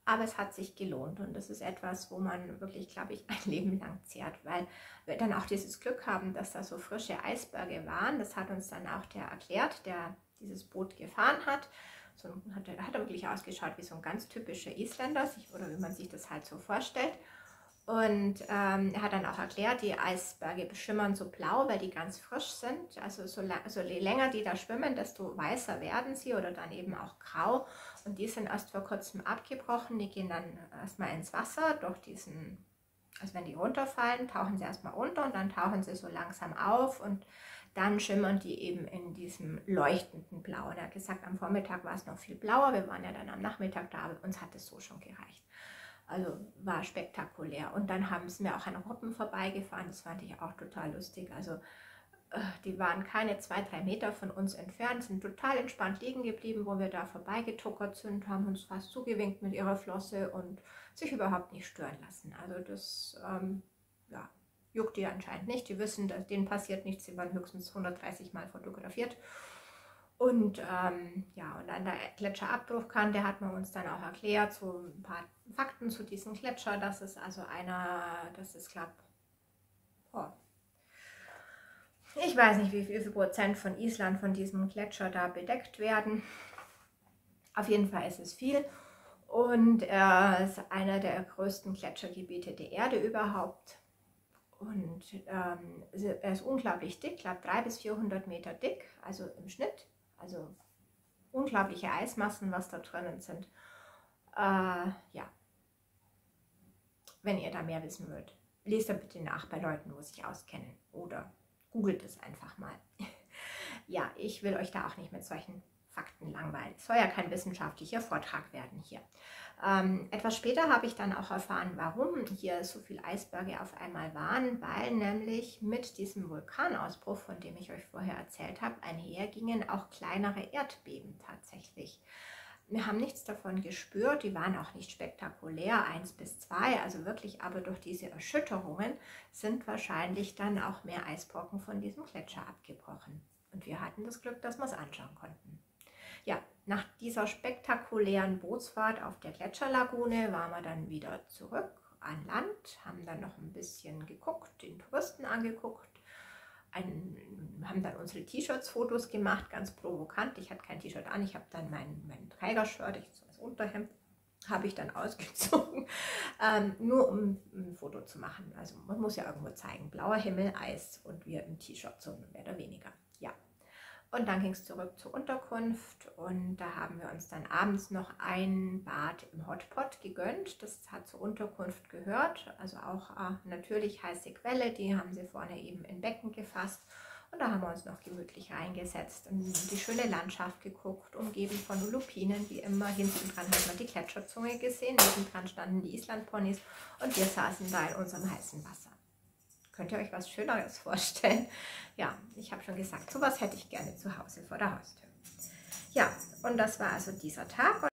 aber es hat sich gelohnt und das ist etwas, wo man wirklich, glaube ich, ein Leben lang zehrt, weil wir dann auch dieses Glück haben, dass da so frische Eisberge waren. Das hat uns dann auch der erklärt, der dieses Boot gefahren hat. So hat er wirklich ausgeschaut wie so ein ganz typischer Isländer, oder wie man sich das halt so vorstellt. Und er hat dann auch erklärt, die Eisberge schimmern so blau, weil die ganz frisch sind. Also so länger die da schwimmen, desto weißer werden sie oder dann eben auch grau. Und die sind erst vor kurzem abgebrochen. Die gehen dann erstmal ins Wasser durch diesen, also wenn die runterfallen, tauchen sie erstmal unter und dann tauchen sie so langsam auf und dann schimmern die eben in diesem leuchtenden Blau. Und er hat gesagt, am Vormittag war es noch viel blauer. Wir waren ja dann am Nachmittag da, aber uns hat es so schon gereicht. Also war spektakulär. Und dann haben sie mir auch an Robben vorbeigefahren. Das fand ich auch total lustig. Also die waren keine 2-3 Meter von uns entfernt, sind total entspannt liegen geblieben, wo wir da vorbeigetuckert sind, haben uns fast zugewinkt mit ihrer Flosse und sich überhaupt nicht stören lassen. Also das ja, juckt die anscheinend nicht. Die wissen, dass denen passiert nichts. Sie waren höchstens 130 Mal fotografiert. Und ja, und an der Gletscherabbruchkante hat man uns dann auch erklärt, so ein paar Fakten zu diesem Gletscher. Das ist also das ist, glaube ich weiß nicht, wie viel Prozent von Island von diesem Gletscher da bedeckt werden. Auf jeden Fall ist es viel. Und er ist einer der größten Gletschergebiete der Erde überhaupt. Und er ist unglaublich dick, ich glaube 300 bis 400 Meter dick, also im Schnitt. Also unglaubliche Eismassen, was da drinnen sind. Ja, wenn ihr da mehr wissen wollt, lest da bitte nach bei Leuten, wo sich auskennen oder googelt es einfach mal. Ja, ich will euch da auch nicht mit solchen Fakten langweilen. Es soll ja kein wissenschaftlicher Vortrag werden hier. Etwas später habe ich dann auch erfahren, warum hier so viele Eisberge auf einmal waren, weil nämlich mit diesem Vulkanausbruch, von dem ich euch vorher erzählt habe, einhergingen auch kleinere Erdbeben tatsächlich. Wir haben nichts davon gespürt, die waren auch nicht spektakulär, 1 bis 2, also wirklich, aber durch diese Erschütterungen sind wahrscheinlich dann auch mehr Eisbrocken von diesem Gletscher abgebrochen. Und wir hatten das Glück, dass wir es anschauen konnten. Ja, nach dieser spektakulären Bootsfahrt auf der Gletscherlagune waren wir dann wieder zurück an Land, haben dann noch ein bisschen geguckt, den Touristen angeguckt, haben dann unsere T-Shirts-Fotos gemacht, ganz provokant. Ich hatte kein T-Shirt an, ich habe dann mein Tiger-Shirt, das Unterhemd, habe ich dann ausgezogen, nur um ein Foto zu machen. Also man muss ja irgendwo zeigen, blauer Himmel, Eis und wir im T-Shirt, so mehr oder weniger. Ja. Und dann ging es zurück zur Unterkunft und da haben wir uns dann abends noch ein Bad im Hotpot gegönnt. Das hat zur Unterkunft gehört, also auch natürlich heiße Quelle, die haben sie vorne eben in Becken gefasst. Und da haben wir uns noch gemütlich reingesetzt und die schöne Landschaft geguckt, umgeben von Lupinen, wie immer. Hinten dran hat man die Gletscherzunge gesehen, nebendran standen die Islandponys und wir saßen da in unserem heißen Wasser. Könnt ihr euch was Schöneres vorstellen? Ja, ich habe schon gesagt, sowas hätte ich gerne zu Hause vor der Haustür. Ja, und das war also dieser Tag.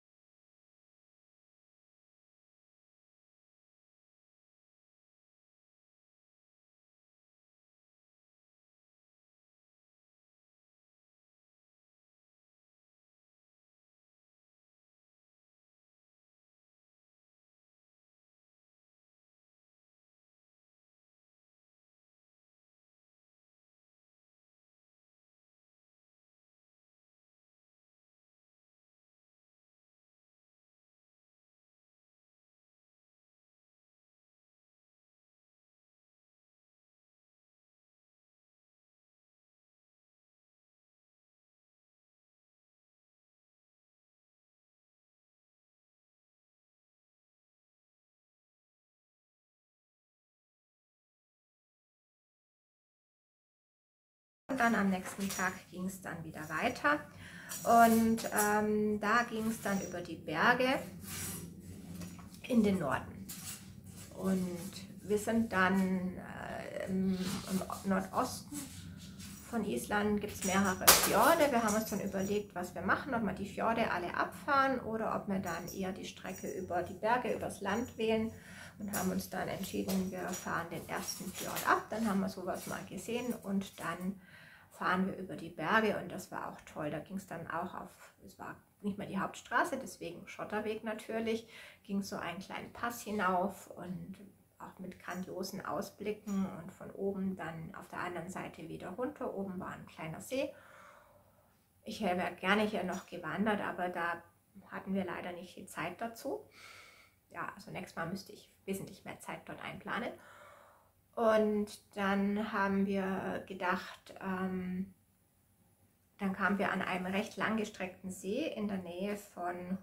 Und dann am nächsten Tag ging es dann wieder weiter und da ging es dann über die Berge in den Norden. Und wir sind dann im Nordosten von Island, gibt es mehrere Fjorde. Wir haben uns dann überlegt, was wir machen, ob wir die Fjorde alle abfahren oder ob wir dann eher die Strecke über die Berge, übers Land wählen. Und haben uns dann entschieden, wir fahren den ersten Fjord ab, dann haben wir sowas mal gesehen und dann fahren wir über die Berge und das war auch toll. Da ging es dann auch es war nicht mehr die Hauptstraße, deswegen Schotterweg natürlich, ging so einen kleinen Pass hinauf und auch mit grandiosen Ausblicken und von oben dann auf der anderen Seite wieder runter. Oben war ein kleiner See. Ich wäre gerne hier noch gewandert, aber da hatten wir leider nicht die Zeit dazu. Ja, also nächstes Mal müsste ich wesentlich mehr Zeit dort einplanen. Und dann haben wir gedacht, dann kamen wir an einem recht langgestreckten See in der Nähe von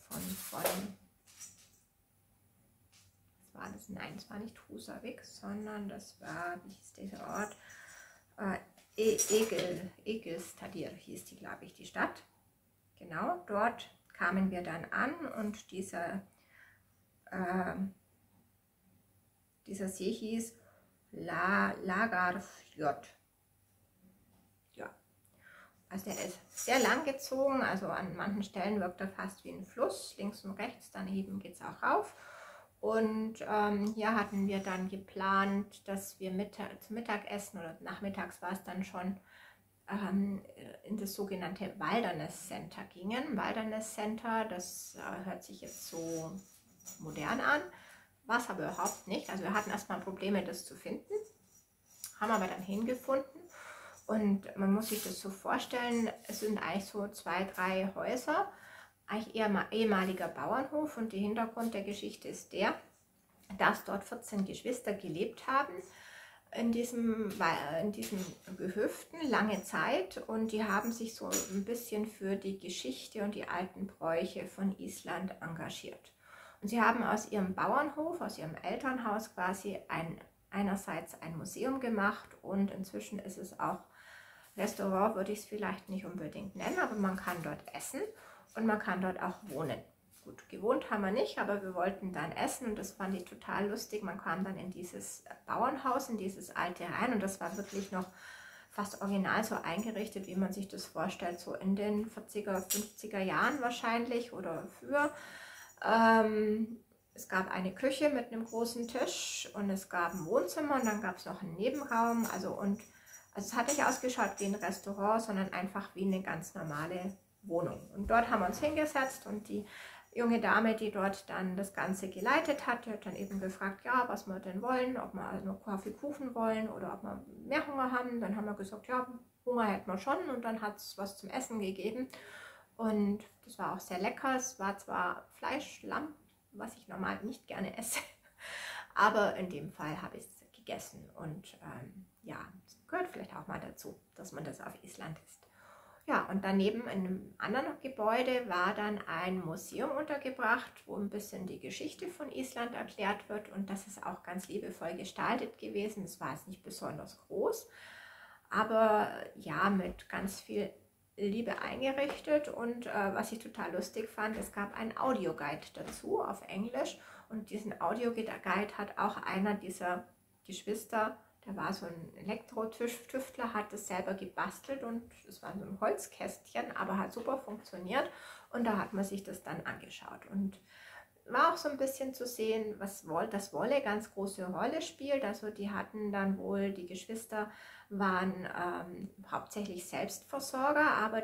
was war das? Nein, es war nicht Husavik, sondern das war, wie hieß dieser Ort? Egelstadir hieß die, glaube ich, die Stadt. Genau, dort kamen wir dann an und dieser See hieß Lagarfjord. Ja, also der ist sehr lang gezogen, also an manchen Stellen wirkt er fast wie ein Fluss, links und rechts, daneben geht es auch rauf. Und hier hatten wir dann geplant, dass wir zum Mittagessen oder nachmittags war es dann schon in das sogenannte Wilderness Center gingen. Wilderness Center, das hört sich jetzt so modern an, war es aber überhaupt nicht. Also wir hatten erstmal Probleme, das zu finden, haben aber dann hingefunden. Und man muss sich das so vorstellen, es sind eigentlich so 2, 3 Häuser, eigentlich eher ehemaliger Bauernhof, und der Hintergrund der Geschichte ist der, dass dort 14 Geschwister gelebt haben in diesen Gehöften lange Zeit, und die haben sich so ein bisschen für die Geschichte und die alten Bräuche von Island engagiert. Und sie haben aus ihrem Bauernhof, aus ihrem Elternhaus quasi einerseits ein Museum gemacht, und inzwischen ist es auch Restaurant, würde ich es vielleicht nicht unbedingt nennen, aber man kann dort essen. Und man kann dort auch wohnen. Gut, gewohnt haben wir nicht, aber wir wollten dann essen und das fand ich total lustig. Man kam dann in dieses Bauernhaus, in dieses alte rein, und das war wirklich noch fast original so eingerichtet, wie man sich das vorstellt, so in den 40er, 50er Jahren wahrscheinlich oder früher. Es gab eine Küche mit einem großen Tisch und es gab ein Wohnzimmer und dann gab es noch einen Nebenraum. Also es hat nicht ausgeschaut wie ein Restaurant, sondern einfach wie eine ganz normale Wohnung. Und dort haben wir uns hingesetzt und die junge Dame, die dort dann das Ganze geleitet hat, die hat dann eben gefragt, ja, was wir denn wollen, ob wir also noch Kaffeekuchen wollen oder ob wir mehr Hunger haben. Dann haben wir gesagt, ja, Hunger hätten wir schon, und dann hat es was zum Essen gegeben und das war auch sehr lecker. Es war zwar Fleisch, Lamm, was ich normal nicht gerne esse, aber in dem Fall habe ich es gegessen und ja, es gehört vielleicht auch mal dazu, dass man das auf Island isst. Ja, und daneben in einem anderen Gebäude war dann ein Museum untergebracht, wo ein bisschen die Geschichte von Island erklärt wird, und das ist auch ganz liebevoll gestaltet gewesen. Es war jetzt nicht besonders groß, aber ja, mit ganz viel Liebe eingerichtet, und was ich total lustig fand, es gab einen Audioguide dazu auf Englisch, und diesen Audioguide hat auch einer dieser Geschwister, der war so ein Elektro-Tüftler, hat das selber gebastelt, und es war so ein Holzkästchen, aber hat super funktioniert, und da hat man sich das dann angeschaut und war auch so ein bisschen zu sehen, was das Wolle ganz große Rolle spielt. Also die hatten dann wohl, die Geschwister waren hauptsächlich Selbstversorger, aber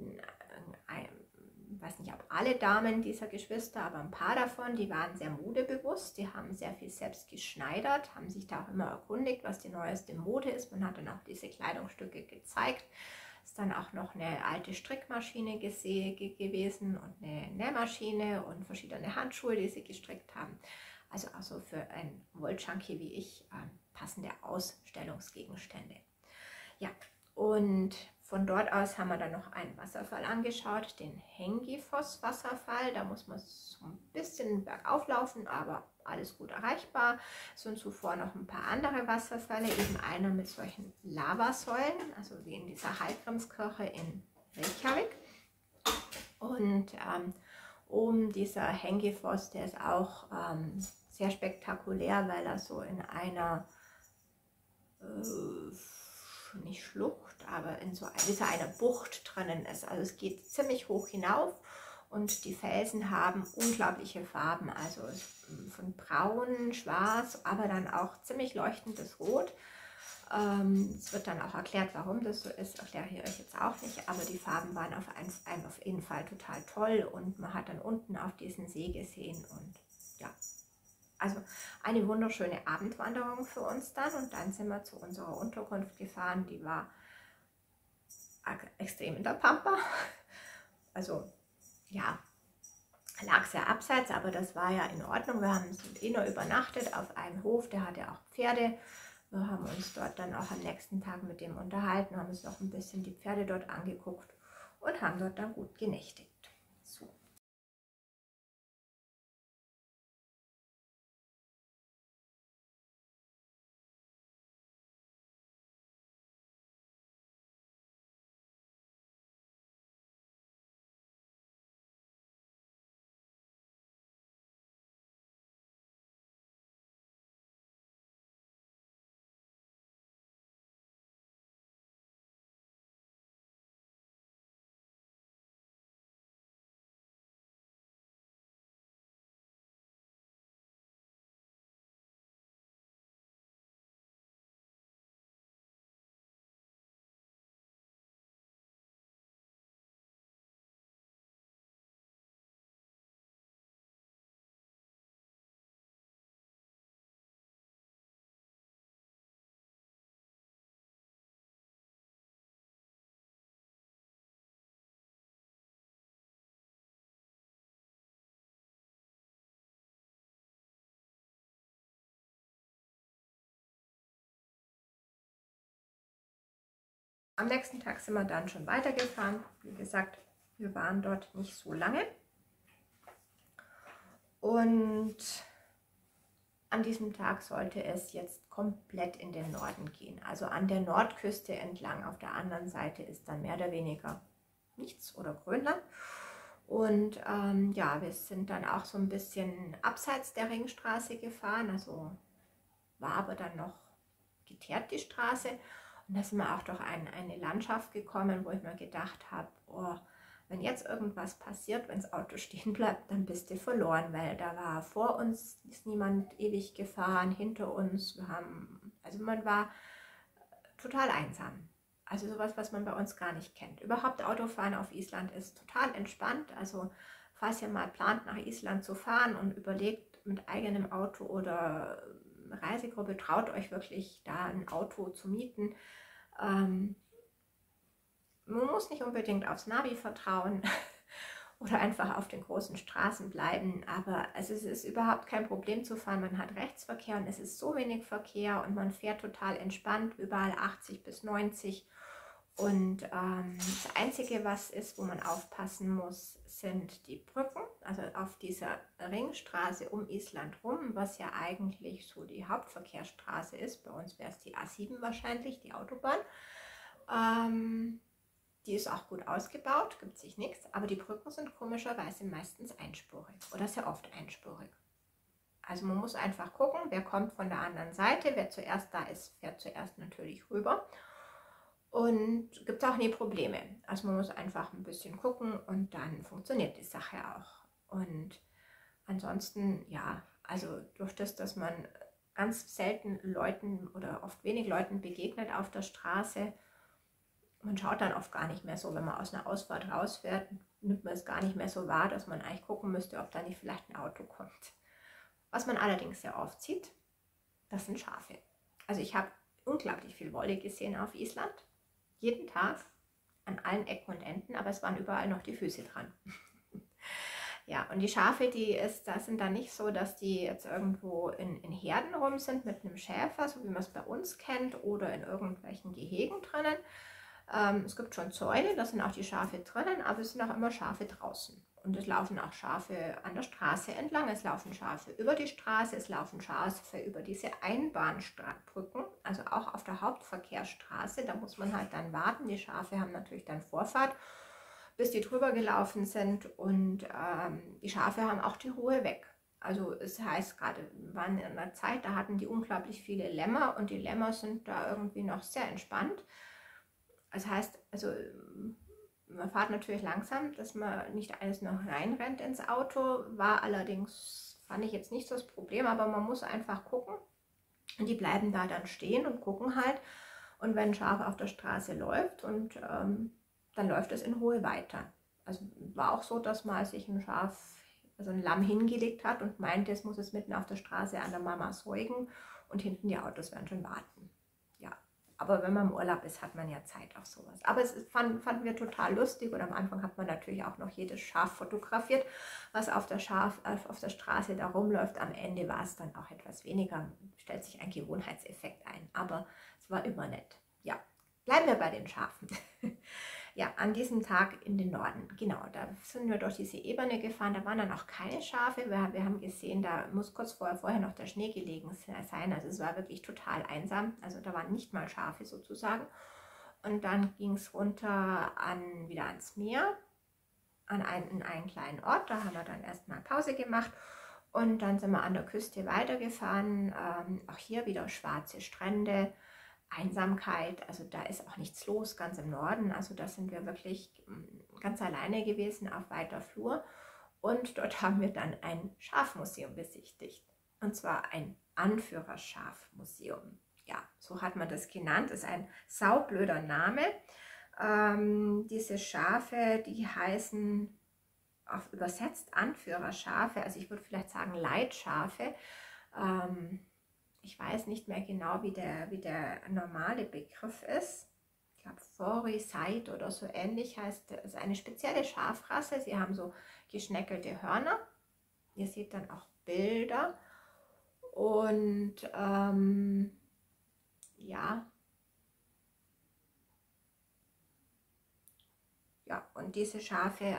ich weiß nicht, ob alle Damen dieser Geschwister, aber ein paar davon, die waren sehr modebewusst, die haben sehr viel selbst geschneidert, haben sich da auch immer erkundigt, was die neueste Mode ist. Man hat dann auch diese Kleidungsstücke gezeigt. Ist dann auch noch eine alte Strickmaschine gewesen und eine Nähmaschine und verschiedene Handschuhe, die sie gestrickt haben. Also auch so für einen Wolljunkie wie ich passende Ausstellungsgegenstände. Ja, und von dort aus haben wir dann noch einen Wasserfall angeschaut, den Hengifoss-Wasserfall. Da muss man so ein bisschen bergauf laufen, aber alles gut erreichbar. Es sind zuvor noch ein paar andere Wasserfälle, eben einer mit solchen Lavasäulen, also wie in dieser Hallgrímskirche in Reykjavik. Und oben dieser Hengifoss, der ist auch sehr spektakulär, weil er so in einer nicht Schlucht, aber in so einer Bucht drinnen ist. Also es geht ziemlich hoch hinauf und die Felsen haben unglaubliche Farben, also von braun, schwarz, aber dann auch ziemlich leuchtendes Rot. Es wird dann auch erklärt, warum das so ist, erkläre ich euch jetzt auch nicht, aber die Farben waren auf jeden Fall total toll und man hat dann unten auf diesen See gesehen und ja, also eine wunderschöne Abendwanderung für uns dann und dann sind wir zu unserer Unterkunft gefahren, die war extrem in der Pampa, also ja, lag sehr abseits, aber das war ja in Ordnung. Wir haben nur übernachtet auf einem Hof, der hatte auch Pferde. Wir haben uns dort dann auch am nächsten Tag mit dem unterhalten, haben uns noch ein bisschen die Pferde dort angeguckt und haben dort dann gut genächtigt. So. Am nächsten Tag sind wir dann schon weitergefahren. Wie gesagt, wir waren dort nicht so lange. Und an diesem Tag sollte es jetzt komplett in den Norden gehen. Also an der Nordküste entlang. Auf der anderen Seite ist dann mehr oder weniger nichts oder Grönland. Und ja, wir sind dann auch so ein bisschen abseits der Ringstraße gefahren. Also war aber dann noch geteert die Straße. Und da sind wir auch durch eine Landschaft gekommen, wo ich mir gedacht habe, oh, wenn jetzt irgendwas passiert, wenn das Auto stehen bleibt, dann bist du verloren, weil da war vor uns ist niemand ewig gefahren, hinter uns, also man war total einsam. Also sowas, was man bei uns gar nicht kennt. Überhaupt Autofahren auf Island ist total entspannt. Also falls ihr mal plant, nach Island zu fahren und überlegt mit eigenem Auto oder Reisegruppe, traut euch wirklich da ein Auto zu mieten. Man muss nicht unbedingt aufs Navi vertrauen oder einfach auf den großen Straßen bleiben, aber es ist überhaupt kein Problem zu fahren. Man hat Rechtsverkehr und es ist so wenig Verkehr und man fährt total entspannt, überall 80 bis 90. Und das Einzige, was ist, wo man aufpassen muss, sind die Brücken, also auf dieser Ringstraße um Island rum, was ja eigentlich so die Hauptverkehrsstraße ist. Bei uns wäre es die A7 wahrscheinlich, die Autobahn. Die ist auch gut ausgebaut, gibt sich nichts, aber die Brücken sind komischerweise meistens einspurig oder sehr oft einspurig. Also man muss einfach gucken, wer kommt von der anderen Seite, wer zuerst da ist, fährt zuerst natürlich rüber. Und gibt es auch nie Probleme. Also man muss einfach ein bisschen gucken und dann funktioniert die Sache auch. Und ansonsten, ja, also durch das, dass man ganz selten Leuten oder oft wenig Leuten begegnet auf der Straße, man schaut dann oft gar nicht mehr so, wenn man aus einer Ausfahrt rausfährt, nimmt man es gar nicht mehr so wahr, dass man eigentlich gucken müsste, ob da nicht vielleicht ein Auto kommt. Was man allerdings sehr oft sieht, das sind Schafe. Also ich habe unglaublich viel Wolle gesehen auf Island. Jeden Tag, an allen Ecken und Enden, aber es waren überall noch die Füße dran. Ja, und die Schafe, das sind dann nicht so, dass die jetzt irgendwo in Herden rum sind mit einem Schäfer, so wie man es bei uns kennt, oder in irgendwelchen Gehegen drinnen. Es gibt schon Zäune, da sind auch die Schafe drinnen, aber es sind auch immer Schafe draußen. Und es laufen auch Schafe an der Straße entlang, es laufen Schafe über die Straße, es laufen Schafe über diese Einbahnbrücken, also auch auf der Hauptverkehrsstraße. Da muss man halt dann warten. Die Schafe haben natürlich dann Vorfahrt, bis die drüber gelaufen sind. Und die Schafe haben auch die Ruhe weg. Also es heißt gerade, wir waren in einer Zeit, da hatten die unglaublich viele Lämmer und die Lämmer sind da irgendwie noch sehr entspannt. Das heißt, also man fährt natürlich langsam, dass man nicht alles noch reinrennt ins Auto, war allerdings, fand ich jetzt nicht so das Problem, aber man muss einfach gucken, Und die bleiben da dann stehen und gucken halt. Und wenn ein Schaf auf der Straße läuft, und dann läuft es in Ruhe weiter. Also war auch so, dass mal sich ein Schaf, also ein Lamm hingelegt hat und meinte, es muss es mitten auf der Straße an der Mama säugen und hinten die Autos werden schon warten. Ja, aber wenn man im Urlaub ist, hat man ja Zeit auf sowas. Aber fanden wir total lustig, und am Anfang hat man natürlich auch noch jedes Schaf fotografiert, was auf der Straße da rumläuft. Am Ende war es dann auch etwas weniger, stellt sich ein Gewohnheitseffekt ein, aber es war immer nett. Ja, bleiben wir bei den Schafen. Ja, an diesem Tag in den Norden, genau, da sind wir durch diese Ebene gefahren, da waren dann auch keine Schafe, wir haben gesehen, da muss kurz vorher noch der Schnee gelegen sein, also es war wirklich total einsam, also da waren nicht mal Schafe sozusagen. Und dann ging es runter wieder ans Meer, in einen kleinen Ort, da haben wir dann erstmal Pause gemacht. Und dann sind wir an der Küste weitergefahren, auch hier wieder schwarze Strände, Einsamkeit, also da ist auch nichts los, ganz im Norden, also da sind wir wirklich ganz alleine gewesen auf weiter Flur, und dort haben wir dann ein Schafmuseum besichtigt, und zwar ein Anführerschafmuseum. Ja, so hat man das genannt, ist ein saublöder Name. Diese Schafe, die heißen übersetzt Anführerschafe, also ich würde vielleicht sagen Leitschafe. Ich weiß nicht mehr genau, wie der normale Begriff ist. Ich glaube, Vorisite oder so ähnlich heißt. Es ist eine spezielle Schafrasse. Sie haben so geschnäckelte Hörner. Ihr seht dann auch Bilder. Und ja. Ja, und diese Schafe,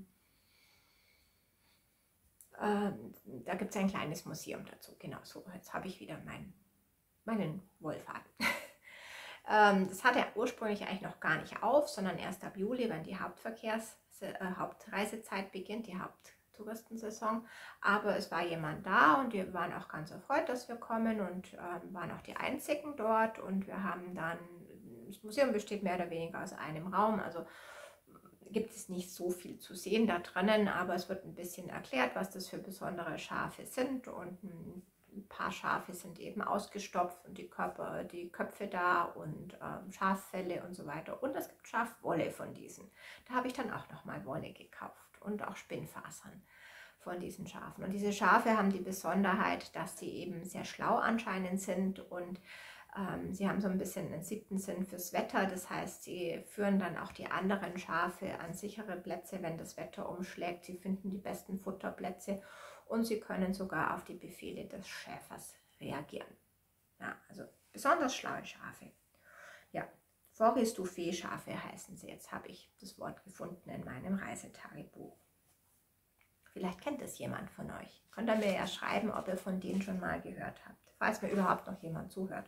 da gibt es ein kleines Museum dazu. Genau so, jetzt habe ich wieder meinen Wohlfaden. Das hatte ursprünglich eigentlich noch gar nicht auf, sondern erst ab Juli, wenn die Hauptreisezeit beginnt, die Haupttouristensaison. Aber es war jemand da, und wir waren auch ganz erfreut, dass wir kommen, und waren auch die Einzigen dort. Und wir haben dann, das Museum besteht mehr oder weniger aus einem Raum, also gibt es nicht so viel zu sehen da drinnen, aber es wird ein bisschen erklärt, was das für besondere Schafe sind, und ein paar Schafe sind eben ausgestopft und die Köpfe da, und Schaffelle und so weiter, und es gibt Schafwolle von diesen. Da habe ich dann auch nochmal Wolle gekauft und auch Spinnfasern von diesen Schafen. Und diese Schafe haben die Besonderheit, dass sie eben sehr schlau anscheinend sind, und sie haben so ein bisschen einen 7. Sinn fürs Wetter, das heißt, sie führen dann auch die anderen Schafe an sichere Plätze, wenn das Wetter umschlägt. Sie finden die besten Futterplätze, und sie können sogar auf die Befehle des Schäfers reagieren. Ja, also besonders schlaue Schafe. Ja, Voris-du-Fee-Schafe heißen sie. Jetzt habe ich das Wort gefunden in meinem Reisetagebuch. Vielleicht kennt es jemand von euch. Könnt ihr mir ja schreiben, ob ihr von denen schon mal gehört habt, falls mir überhaupt noch jemand zuhört.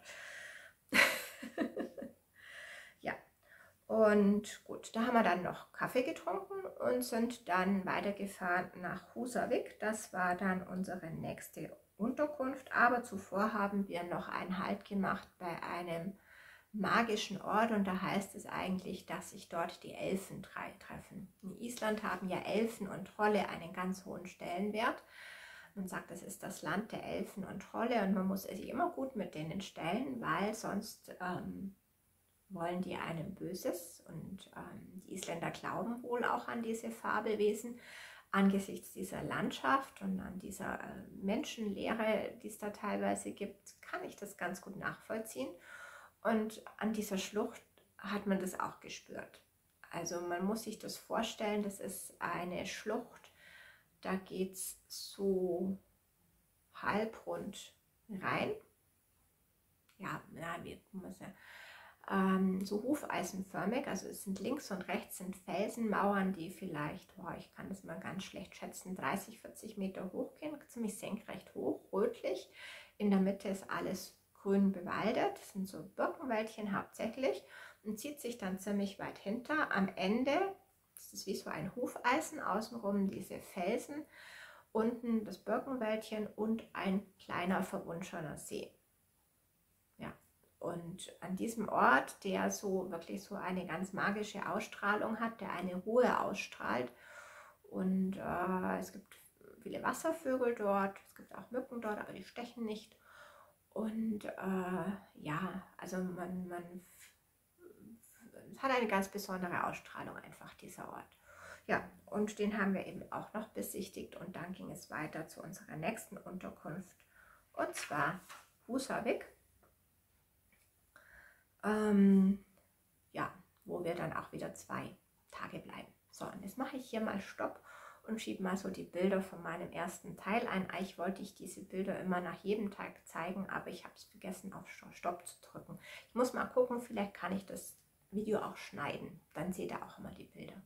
Ja, und gut, da haben wir dann noch Kaffee getrunken und sind dann weitergefahren nach Húsavík. Das war dann unsere nächste Unterkunft, aber zuvor haben wir noch einen Halt gemacht bei einem magischen Ort, und da heißt es eigentlich, dass sich dort die Elfen treffen. In Island haben ja Elfen und Trolle einen ganz hohen Stellenwert. Man sagt, das ist das Land der Elfen und Trolle, und man muss sich immer gut mit denen stellen, weil sonst wollen die einem Böses, und die Isländer glauben wohl auch an diese Fabelwesen. Angesichts dieser Landschaft und an dieser Menschenlehre, die es da teilweise gibt, kann ich das ganz gut nachvollziehen. Und an dieser Schlucht hat man das auch gespürt. Also man muss sich das vorstellen, das ist eine Schlucht, da geht es so halbrund rein. Ja, wie muss ja, so hufeisenförmig, also es sind links und rechts sind Felsenmauern, die vielleicht, ich kann das mal ganz schlecht schätzen, 30, 40 Meter hoch gehen, ziemlich senkrecht hoch, rötlich. In der Mitte ist alles grün bewaldet, das sind so Birkenwäldchen hauptsächlich, und zieht sich dann ziemlich weit hinter. Am Ende, das ist wie so ein Hufeisen, außenrum diese Felsen, unten das Birkenwäldchen und ein kleiner verwunschener See. Ja, und an diesem Ort, der so wirklich so eine ganz magische Ausstrahlung hat, der eine Ruhe ausstrahlt, und es gibt viele Wasservögel dort, es gibt auch Mücken dort, aber die stechen nicht. Und ja, also es hat eine ganz besondere Ausstrahlung einfach, dieser Ort. Ja, und den haben wir eben auch noch besichtigt und dann ging es weiter zu unserer nächsten Unterkunft und zwar Husavik. Ja, wo wir dann auch wieder 2 Tage bleiben. So, und jetzt mache ich hier mal Stopp und schiebe mal so die Bilder von meinem ersten Teil ein. Eigentlich wollte ich diese Bilder immer nach jedem Tag zeigen, aber ich habe es vergessen, auf Stopp zu drücken. Ich muss mal gucken, vielleicht kann ich das Video auch schneiden. Dann seht ihr auch immer die Bilder.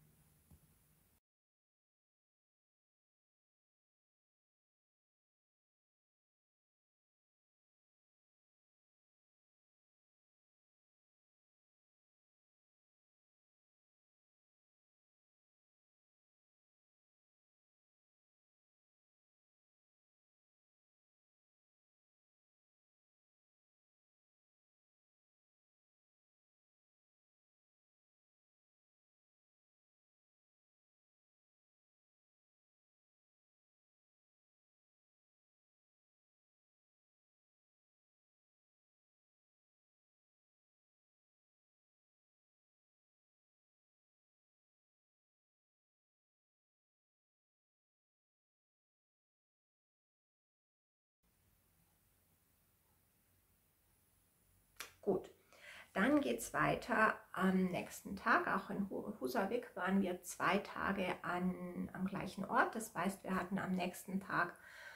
Gut. Dann geht es weiter am nächsten Tag. Auch in Husavik waren wir 2 Tage am gleichen Ort. Das heißt, wir hatten am nächsten Tag,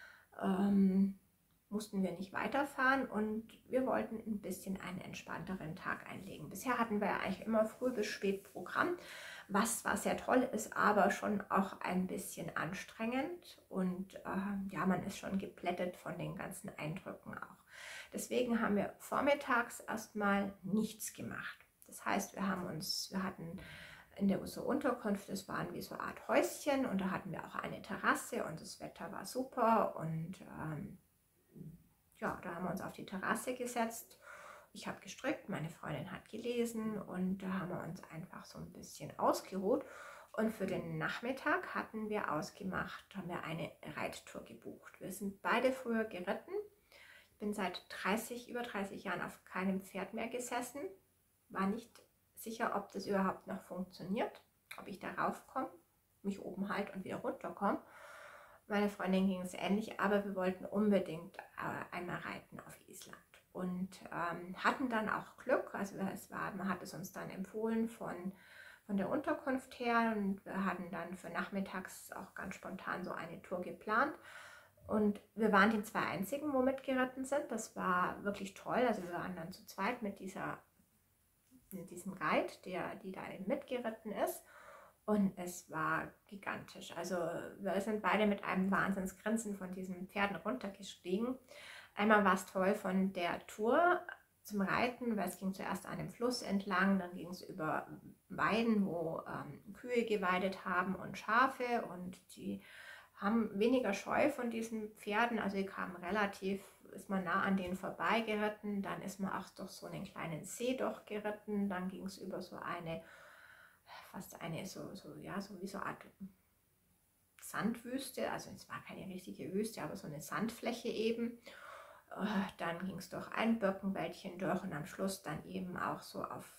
mussten wir nicht weiterfahren und wir wollten ein bisschen einen entspannteren Tag einlegen. Bisher hatten wir ja eigentlich immer früh bis spät Programm, was zwar sehr toll ist, aber schon auch ein bisschen anstrengend und ja, man ist schon geplättet von den ganzen Eindrücken auch. Deswegen haben wir vormittags erstmal nichts gemacht. Das heißt, wir hatten in der Unterkunft, das waren wie so eine Art Häuschen und da hatten wir auch eine Terrasse und das Wetter war super und ja, da haben wir uns auf die Terrasse gesetzt. Ich habe gestrickt, meine Freundin hat gelesen und da haben wir uns einfach so ein bisschen ausgeruht. Und für den Nachmittag hatten wir ausgemacht, haben wir eine Reittour gebucht. Wir sind beide früher geritten. Ich bin seit über 30 Jahren auf keinem Pferd mehr gesessen. War nicht sicher, ob das überhaupt noch funktioniert, ob ich da raufkomme, mich oben halte und wieder runterkomme. Meine Freundin ging es ähnlich, aber wir wollten unbedingt einmal reiten auf Island und hatten dann auch Glück. Also man hat es uns dann empfohlen von der Unterkunft her und wir hatten dann für nachmittags auch ganz spontan so eine Tour geplant. Und wir waren die 2 einzigen, wo mitgeritten sind. Das war wirklich toll. Also wir waren dann zu zweit mit diesem Guide, die da eben mitgeritten ist. Und es war gigantisch. Also wir sind beide mit einem Wahnsinnsgrinsen von diesen Pferden runtergestiegen. Einmal war es toll von der Tour zum Reiten, weil es ging zuerst an dem Fluss entlang, dann ging es über Weiden, wo Kühe geweidet haben und Schafe und die haben weniger Scheu von diesen Pferden, also die kamen ist man nah an denen vorbei geritten, dann ist man auch durch so einen kleinen See doch geritten, dann ging es über so eine, fast eine, ja, so wie so eine Art Sandwüste, also es war keine richtige Wüste, aber so eine Sandfläche eben. Dann ging es durch ein Birkenwäldchen durch und am Schluss dann eben auch so auf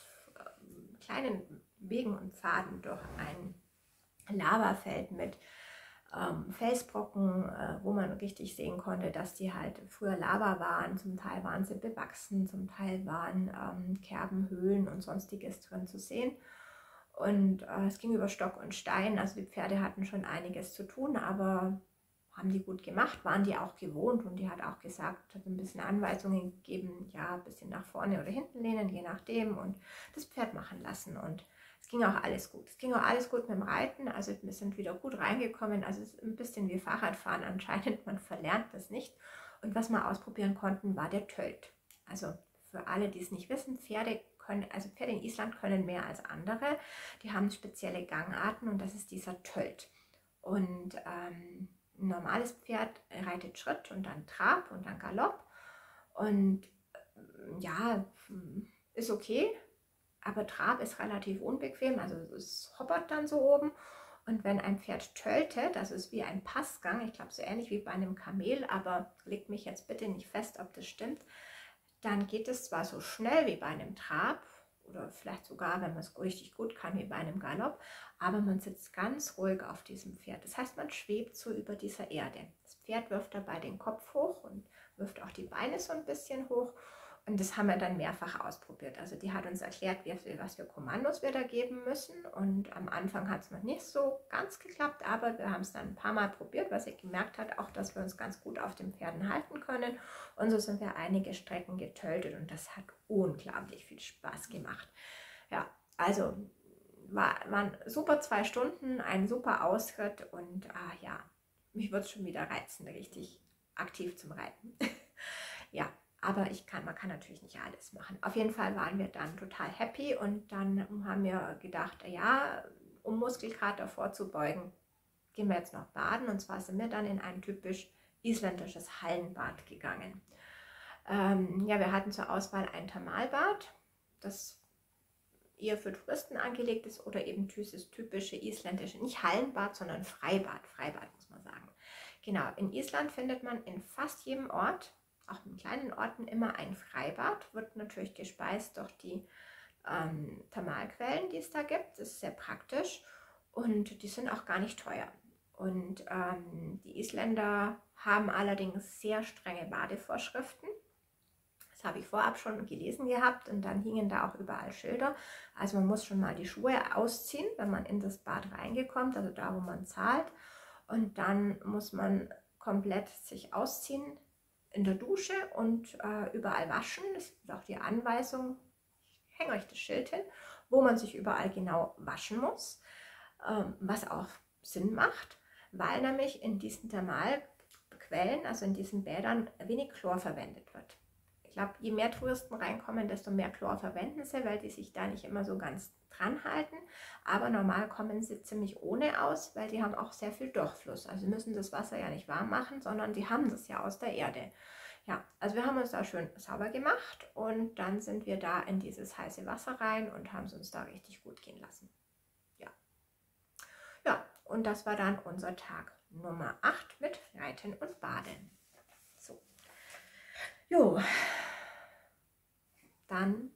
kleinen Wegen und Pfaden durch ein Lavafeld mit Felsbrocken, wo man richtig sehen konnte, dass die halt früher Lava waren. Zum Teil waren sie bewachsen, zum Teil waren Kerben, Höhlen und sonstiges drin zu sehen. Und es ging über Stock und Stein, also die Pferde hatten schon einiges zu tun, aber haben die gut gemacht, waren die auch gewohnt und die hat auch gesagt, hat ein bisschen Anweisungen gegeben, ja, ein bisschen nach vorne oder hinten lehnen, je nachdem und das Pferd machen lassen und es ging auch alles gut. Es ging auch alles gut mit dem Reiten, also wir sind wieder gut reingekommen, also es ist ein bisschen wie Fahrradfahren anscheinend, man verlernt das nicht. Und was wir ausprobieren konnten, war der Tölt. Also für alle, die es nicht wissen, Pferde in Island können mehr als andere. Die haben spezielle Gangarten und das ist dieser Tölt. Und ein normales Pferd reitet Schritt und dann Trab und dann Galopp. Und ja, ist okay, aber Trab ist relativ unbequem, also es hoppert dann so oben Und wenn ein Pferd töltet, das ist wie ein Passgang, ich glaube so ähnlich wie bei einem Kamel, aber legt mich jetzt bitte nicht fest, ob das stimmt, dann geht es zwar so schnell wie bei einem Trab oder vielleicht sogar, wenn man es richtig gut kann, wie bei einem Galopp, aber man sitzt ganz ruhig auf diesem Pferd. Das heißt, man schwebt so über dieser Erde. Das Pferd wirft dabei den Kopf hoch und wirft auch die Beine so ein bisschen hoch. Und das haben wir dann mehrfach ausprobiert. Also die hat uns erklärt, was für Kommandos wir da geben müssen. Und am Anfang hat es noch nicht so ganz geklappt, aber wir haben es dann ein paar Mal probiert, weil sie gemerkt hat, auch dass wir uns ganz gut auf den Pferden halten können. Und so sind wir einige Strecken getöltet und das hat unglaublich viel Spaß gemacht. Ja, also waren super 2 Stunden, ein super Ausritt und ja, mich würde es schon wieder reizen, richtig aktiv zum Reiten. Ja, aber man kann natürlich nicht alles machen. Auf jeden Fall waren wir dann total happy und dann haben wir gedacht, ja, um Muskelkater vorzubeugen, gehen wir jetzt noch baden. Und zwar sind wir dann in ein typisch isländisches Hallenbad gegangen. Ja, wir hatten zur Auswahl ein Thermalbad, das eher für Touristen angelegt ist oder eben dieses typische isländische, nicht Hallenbad, sondern Freibad. Freibad muss man sagen. Genau, in Island findet man in fast jedem Ort, auch in kleinen Orten, immer ein Freibad. Wird natürlich gespeist durch die Thermalquellen, die es da gibt. Das ist sehr praktisch und die sind auch gar nicht teuer. Und die Isländer haben allerdings sehr strenge Badevorschriften. Das habe ich vorab schon gelesen gehabt und dann hingen da auch überall Schilder. Also man muss schon mal die Schuhe ausziehen, wenn man in das Bad reingekommt, also da, wo man zahlt. Und dann muss man komplett sich ausziehen in der Dusche und überall waschen. Das ist auch die Anweisung, ich hänge euch das Schild hin, wo man sich überall genau waschen muss, was auch Sinn macht, weil nämlich in diesen Thermalquellen, also in diesen Bädern, wenig Chlor verwendet wird. Ich glaube, je mehr Touristen reinkommen, desto mehr Chlor verwenden sie, weil die sich da nicht immer so ganz dran halten. Aber normal kommen sie ziemlich ohne aus, weil die haben auch sehr viel Durchfluss. Also müssen das Wasser ja nicht warm machen, sondern die haben das ja aus der Erde. Ja, also wir haben uns da schön sauber gemacht und dann sind wir da in dieses heiße Wasser rein und haben es uns da richtig gut gehen lassen. Ja, ja, und das war dann unser Tag Nummer 8 mit Reiten und Baden. So. Jo, dann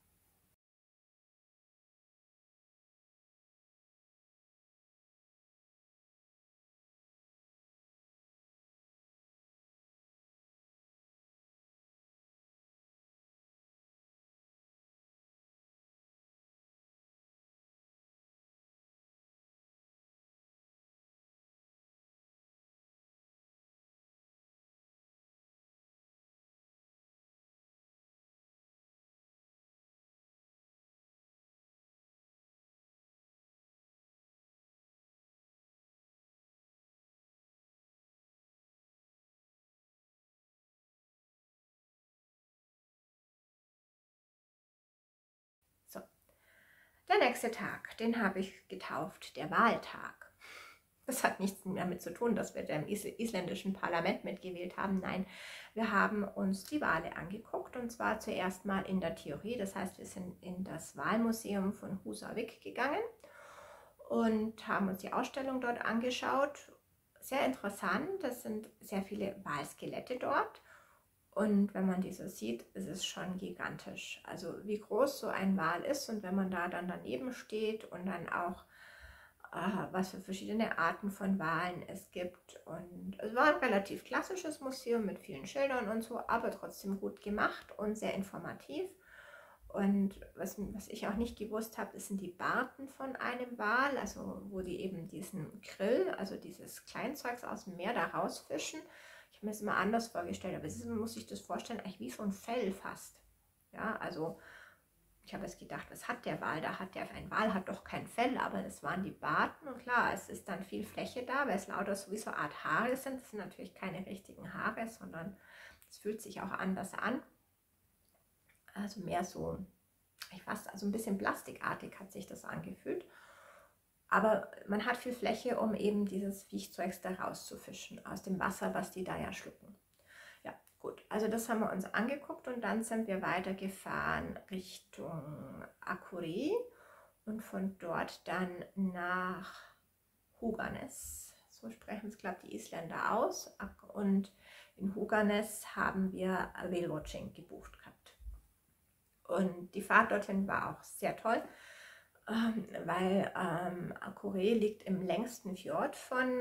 so. Der nächste Tag, den habe ich getauft, der Wahltag. Das hat nichts damit zu tun, dass wir da im isländischen Parlament mitgewählt haben. Nein, wir haben uns die Wale angeguckt und zwar zuerst mal in der Theorie. Das heißt, wir sind in das Walmuseum von Húsavík gegangen und haben uns die Ausstellung dort angeschaut. Sehr interessant, es sind sehr viele Walskelette dort. Und wenn man die so sieht, ist es schon gigantisch. Also wie groß so ein Wal ist und wenn man da dann daneben steht und dann auch, was für verschiedene Arten von Walen es gibt. Und es war ein relativ klassisches Museum mit vielen Schildern und so, aber trotzdem gut gemacht und sehr informativ. Und was ich auch nicht gewusst habe, das sind die Barten von einem Wal, also wo die eben diesen Krill, also dieses Kleinzeugs aus dem Meer da rausfischen. Ich habe mir das immer anders vorgestellt, aber es muss ich das vorstellen, eigentlich wie so ein Fell fast. Ja, also ich habe jetzt gedacht, was hat der Wal? Ein Wal hat doch kein Fell, aber es waren die Barten und klar, es ist dann viel Fläche da, weil es lauter sowieso eine Art Haare sind. Das sind natürlich keine richtigen Haare, sondern es fühlt sich auch anders an. Also mehr so, also ein bisschen plastikartig hat sich das angefühlt. Aber man hat viel Fläche, um eben dieses Viechzeugs da rauszufischen aus dem Wasser, was die da ja schlucken. Ja, gut. Also das haben wir uns angeguckt und dann sind wir weitergefahren Richtung Akureyri und von dort dann nach Höganäs. So sprechen es, glaube ich, die Isländer aus. Und in Höganäs haben wir Whale Watching gebucht gehabt. Und die Fahrt dorthin war auch sehr toll, weil Akurey liegt im längsten Fjord von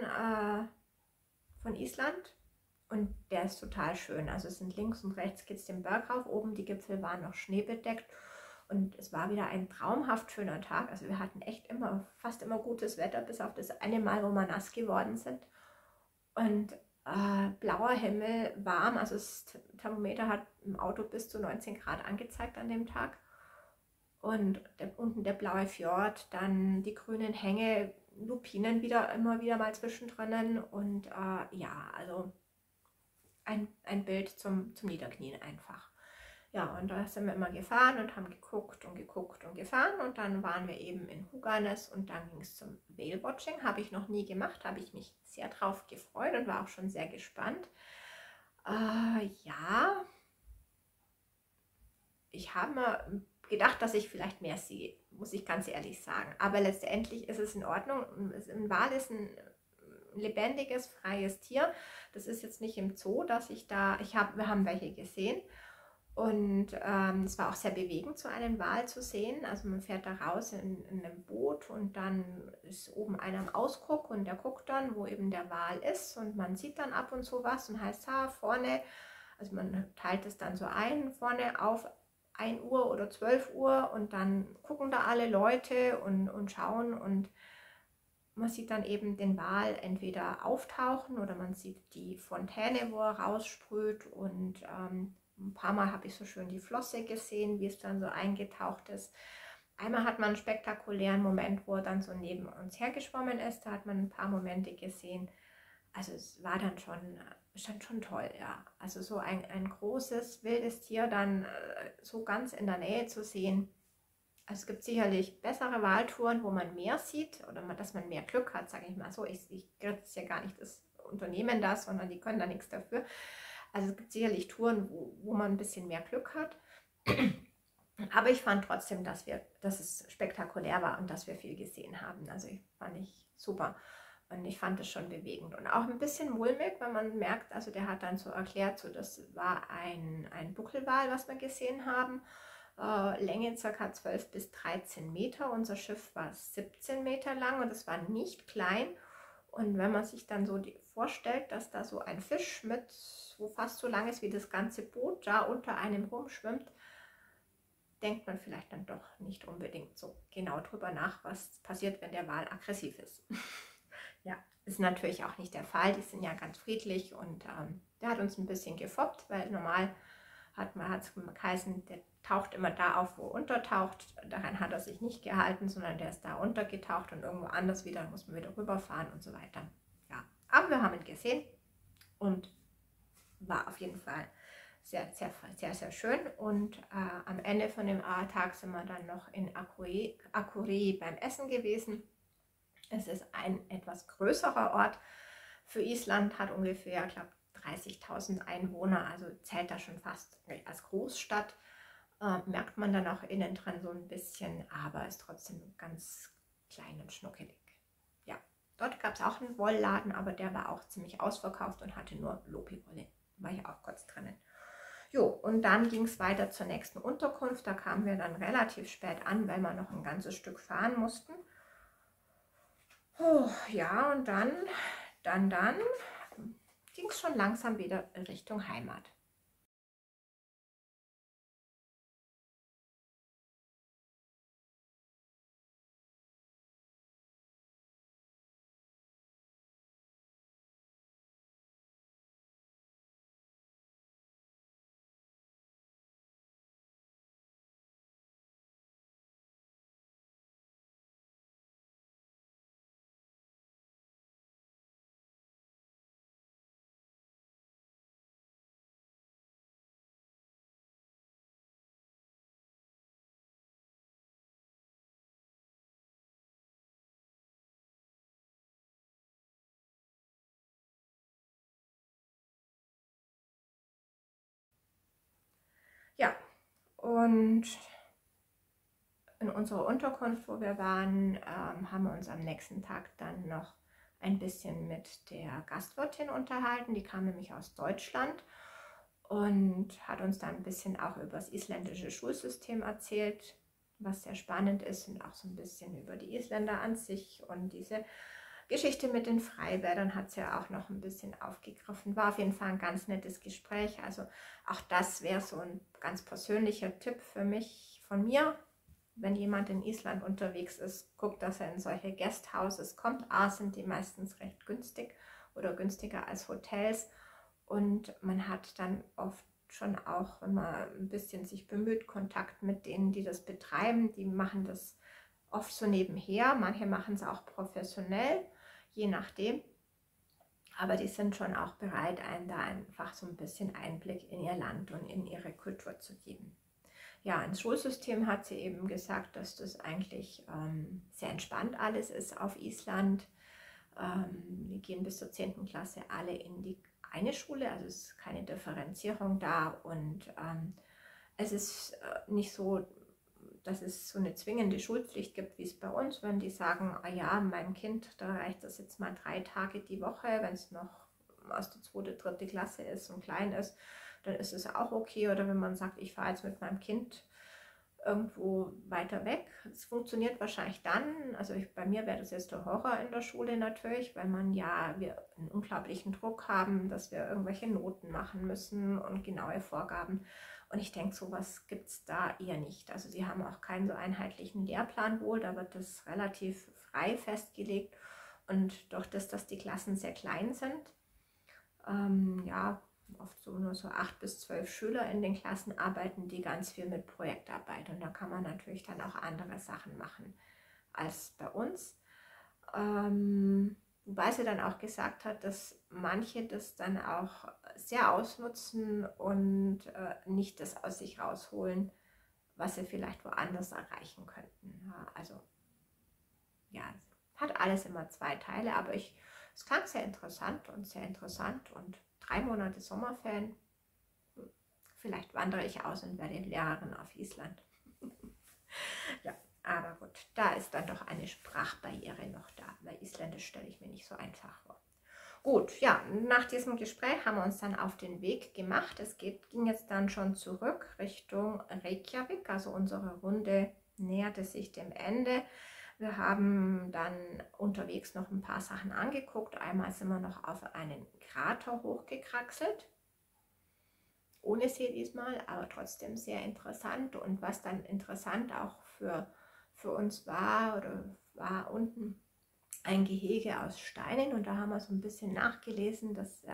Island. Und der ist total schön. Also es sind links und rechts geht es den Berg rauf. Oben die Gipfel waren noch schneebedeckt. Und es war wieder ein traumhaft schöner Tag. Also wir hatten echt fast immer gutes Wetter, bis auf das eine Mal, wo wir nass geworden sind. Und blauer Himmel, warm. Also das Thermometer hat im Auto bis zu 19 Grad angezeigt an dem Tag. Und unten der blaue Fjord, dann die grünen Hänge, Lupinen immer wieder mal zwischendrin. Und ja, also ein Bild zum Niederknien einfach. Ja, und da sind wir immer gefahren und haben geguckt und geguckt und gefahren. Und dann waren wir eben in Höganäs und dann ging es zum Whale Watching. Habe ich noch nie gemacht, habe ich mich sehr drauf gefreut und war auch schon sehr gespannt. Ja, ich habe mir gedacht, dass ich vielleicht mehr sehe, muss ich ganz ehrlich sagen. Aber letztendlich ist es in Ordnung. Ein Wal ist ein lebendiges, freies Tier. Das ist jetzt nicht im Zoo, dass wir haben welche gesehen. Und es war auch sehr bewegend, so einen Wal zu sehen. Also man fährt da raus in einem Boot und dann ist oben einer am Ausguck und der guckt dann, wo eben der Wal ist. Und man sieht dann ab und zu was und heißt, vorne, also man teilt es dann so ein, vorne auf 1 Uhr oder 12 Uhr und dann gucken da alle Leute und schauen und man sieht dann eben den Wal entweder auftauchen oder man sieht die Fontäne, wo er raussprüht und ein paar Mal habe ich so schön die Flosse gesehen, wie es dann so eingetaucht ist. Einmal hat man einen spektakulären Moment, wo er dann so neben uns hergeschwommen ist. Da hat man ein paar Momente gesehen. Also es war dann schon toll, ja. Also so ein großes, wildes Tier dann so ganz in der Nähe zu sehen. Also es gibt sicherlich bessere Waltouren, wo man mehr sieht oder dass man mehr Glück hat, sage ich mal so. Ich kritisiere ja gar nicht das Unternehmen das, sondern die können da nichts dafür. Also es gibt sicherlich Touren, wo man ein bisschen mehr Glück hat. Aber ich fand trotzdem, dass es spektakulär war und dass wir viel gesehen haben. Also fand ich super. Und ich fand es schon bewegend und auch ein bisschen mulmig, weil man merkt, also der hat dann so erklärt, so das war ein Buckelwal, was wir gesehen haben. Länge ca. 12 bis 13 Meter. Unser Schiff war 17 Meter lang und es war nicht klein. Und wenn man sich dann so vorstellt, dass da so ein Fisch wo fast so lang ist wie das ganze Boot da unter einem rumschwimmt, denkt man vielleicht dann doch nicht unbedingt so genau drüber nach, was passiert, wenn der Wal aggressiv ist. Ja, ist natürlich auch nicht der Fall. Die sind ja ganz friedlich und der hat uns ein bisschen gefoppt, weil normal hat es geheißen, der taucht immer da auf, wo er untertaucht. Daran hat er sich nicht gehalten, sondern der ist da untergetaucht und irgendwo anders wieder, muss man wieder rüberfahren und so weiter. Ja, aber wir haben ihn gesehen und war auf jeden Fall sehr, sehr, sehr, sehr schön. Und am Ende von dem Tag sind wir dann noch in Akurey beim Essen gewesen. Es ist ein etwas größerer Ort für Island, hat ungefähr, ich glaube, 30.000 Einwohner, also zählt da schon fast als Großstadt. Merkt man dann auch innen dran so ein bisschen, aber ist trotzdem ganz klein und schnuckelig. Ja, dort gab es auch einen Wollladen, aber der war auch ziemlich ausverkauft und hatte nur Lopi-Wolle. War ich auch kurz drinnen. Jo, und dann ging es weiter zur nächsten Unterkunft. Da kamen wir dann relativ spät an, weil wir noch ein ganzes Stück fahren mussten. Oh, ja, und dann ging es schon langsam wieder in Richtung Heimat. Ja, und in unserer Unterkunft, wo wir waren, haben wir uns am nächsten Tag dann noch ein bisschen mit der Gastwirtin unterhalten. Die kam nämlich aus Deutschland und hat uns dann ein bisschen auch über das isländische Schulsystem erzählt, was sehr spannend ist, und auch so ein bisschen über die Isländer an sich, und diese Geschichte mit den Freibädern hat sie ja auch noch ein bisschen aufgegriffen. War auf jeden Fall ein ganz nettes Gespräch. Also auch das wäre so ein ganz persönlicher Tipp für mich, von mir. Wenn jemand in Island unterwegs ist, guckt, dass er in solche Guesthouses kommt. A, sind die meistens recht günstig oder günstiger als Hotels. Und man hat dann oft schon auch, wenn man ein bisschen sich bemüht, Kontakt mit denen, die das betreiben. Die machen das oft so nebenher. Manche machen es auch professionell, je nachdem. Aber die sind schon auch bereit, einen da einfach so ein bisschen Einblick in ihr Land und in ihre Kultur zu geben. Ja, ins Schulsystem hat sie eben gesagt, dass das eigentlich sehr entspannt alles ist auf Island. Wir gehen bis zur 10. Klasse alle in die eine Schule, also es ist keine Differenzierung da, und es ist nicht so, dass es so eine zwingende Schulpflicht gibt, wie es bei uns, wenn die sagen, ah ja, meinem Kind, da reicht das jetzt mal 3 Tage die Woche, wenn es noch aus der 2., 3. Klasse ist und klein ist, dann ist es auch okay. Oder wenn man sagt, ich fahre jetzt mit meinem Kind irgendwo weiter weg. Es funktioniert wahrscheinlich dann, also bei mir wäre das jetzt der Horror in der Schule natürlich, weil wir einen unglaublichen Druck haben, dass wir irgendwelche Noten machen müssen und genaue Vorgaben. Und ich denke, sowas gibt es da eher nicht. Also sie haben auch keinen so einheitlichen Lehrplan wohl, da wird das relativ frei festgelegt. Und durch das, dass die Klassen sehr klein sind, ja, oft so nur so 8 bis 12 Schüler in den Klassen, arbeiten die ganz viel mit Projektarbeit. Und da kann man natürlich dann auch andere Sachen machen als bei uns. Wobei sie dann auch gesagt hat, dass manche das dann auch sehr ausnutzen und nicht das aus sich rausholen, was sie vielleicht woanders erreichen könnten. Ja, also ja, hat alles immer 2 Teile, aber es klang sehr interessant und 3 Monate Sommerferien, vielleicht wandere ich aus und werde Lehrerin auf Island. Ja, aber gut, da ist dann doch eine Sprachbarriere noch da, weil Isländisch stelle ich mir nicht so einfach vor. Gut, ja, nach diesem Gespräch haben wir uns dann auf den Weg gemacht. Ging jetzt dann schon zurück Richtung Reykjavik, also unsere Runde näherte sich dem Ende. Wir haben dann unterwegs noch ein paar Sachen angeguckt. Einmal sind wir noch auf einen Krater hochgekraxelt. Ohne See diesmal, aber trotzdem sehr interessant. Und was dann interessant auch für uns war unten ein Gehege aus Steinen. Und da haben wir so ein bisschen nachgelesen, dass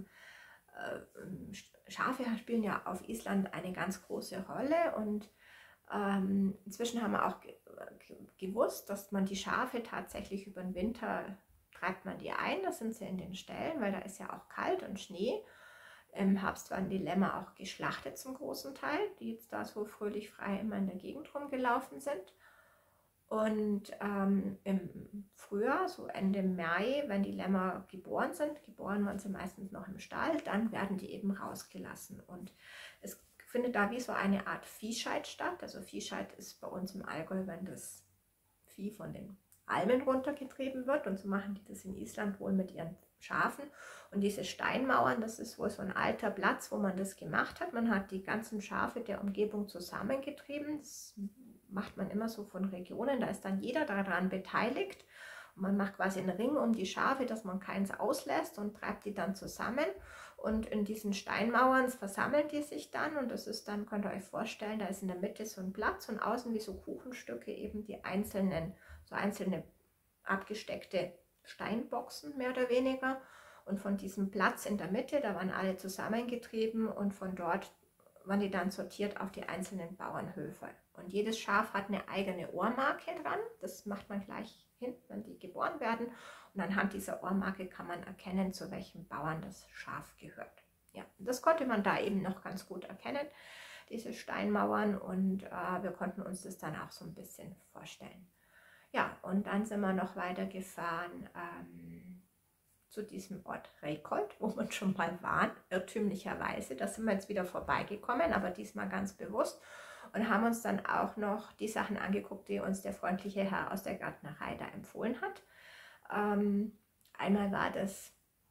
Schafe spielen ja auf Island eine ganz große Rolle. Und inzwischen haben wir auch gewusst, dass man die Schafe tatsächlich über den Winter treibt man die ein. Da sind sie in den Ställen, weil da ist ja auch kalt und Schnee. Im Herbst werden die Lämmer auch geschlachtet zum großen Teil, die jetzt da so fröhlich frei immer in der Gegend rumgelaufen sind. Und im Frühjahr, so Ende Mai, wenn die Lämmer geboren waren sie meistens noch im Stall, dann werden die eben rausgelassen. Und es findet da wie so eine Art Viehscheid statt. Also Viehscheid ist bei uns im Allgäu, wenn das Vieh von den Almen runtergetrieben wird. Und so machen die das in Island wohl mit ihren Schafen. Und diese Steinmauern, das ist wohl so ein alter Platz, wo man das gemacht hat. Man hat die ganzen Schafe der Umgebung zusammengetrieben. Das macht man immer so von Regionen. Da ist dann jeder daran beteiligt. Und man macht quasi einen Ring um die Schafe, dass man keins auslässt, und treibt die dann zusammen. Und in diesen Steinmauern versammeln die sich dann. Und das ist dann, könnt ihr euch vorstellen, da ist in der Mitte so ein Platz und außen wie so Kuchenstücke eben die einzelne abgesteckte Steinboxen mehr oder weniger. Und von diesem Platz in der Mitte, da waren alle zusammengetrieben, und von dort waren die dann sortiert auf die einzelnen Bauernhöfe. Und jedes Schaf hat eine eigene Ohrmarke dran. Das macht man gleich hin, wenn die geboren werden. Und anhand dieser Ohrmarke kann man erkennen, zu welchem Bauern das Schaf gehört. Ja, das konnte man da eben noch ganz gut erkennen, diese Steinmauern. Und wir konnten uns das dann auch so ein bisschen vorstellen. Ja, und dann sind wir noch weitergefahren zu diesem Ort Reykholt, wo wir schon mal waren, irrtümlicherweise. Da sind wir jetzt wieder vorbeigekommen, aber diesmal ganz bewusst, und haben uns dann auch noch die Sachen angeguckt, die uns der freundliche Herr aus der Gärtnerei da empfohlen hat. Einmal war das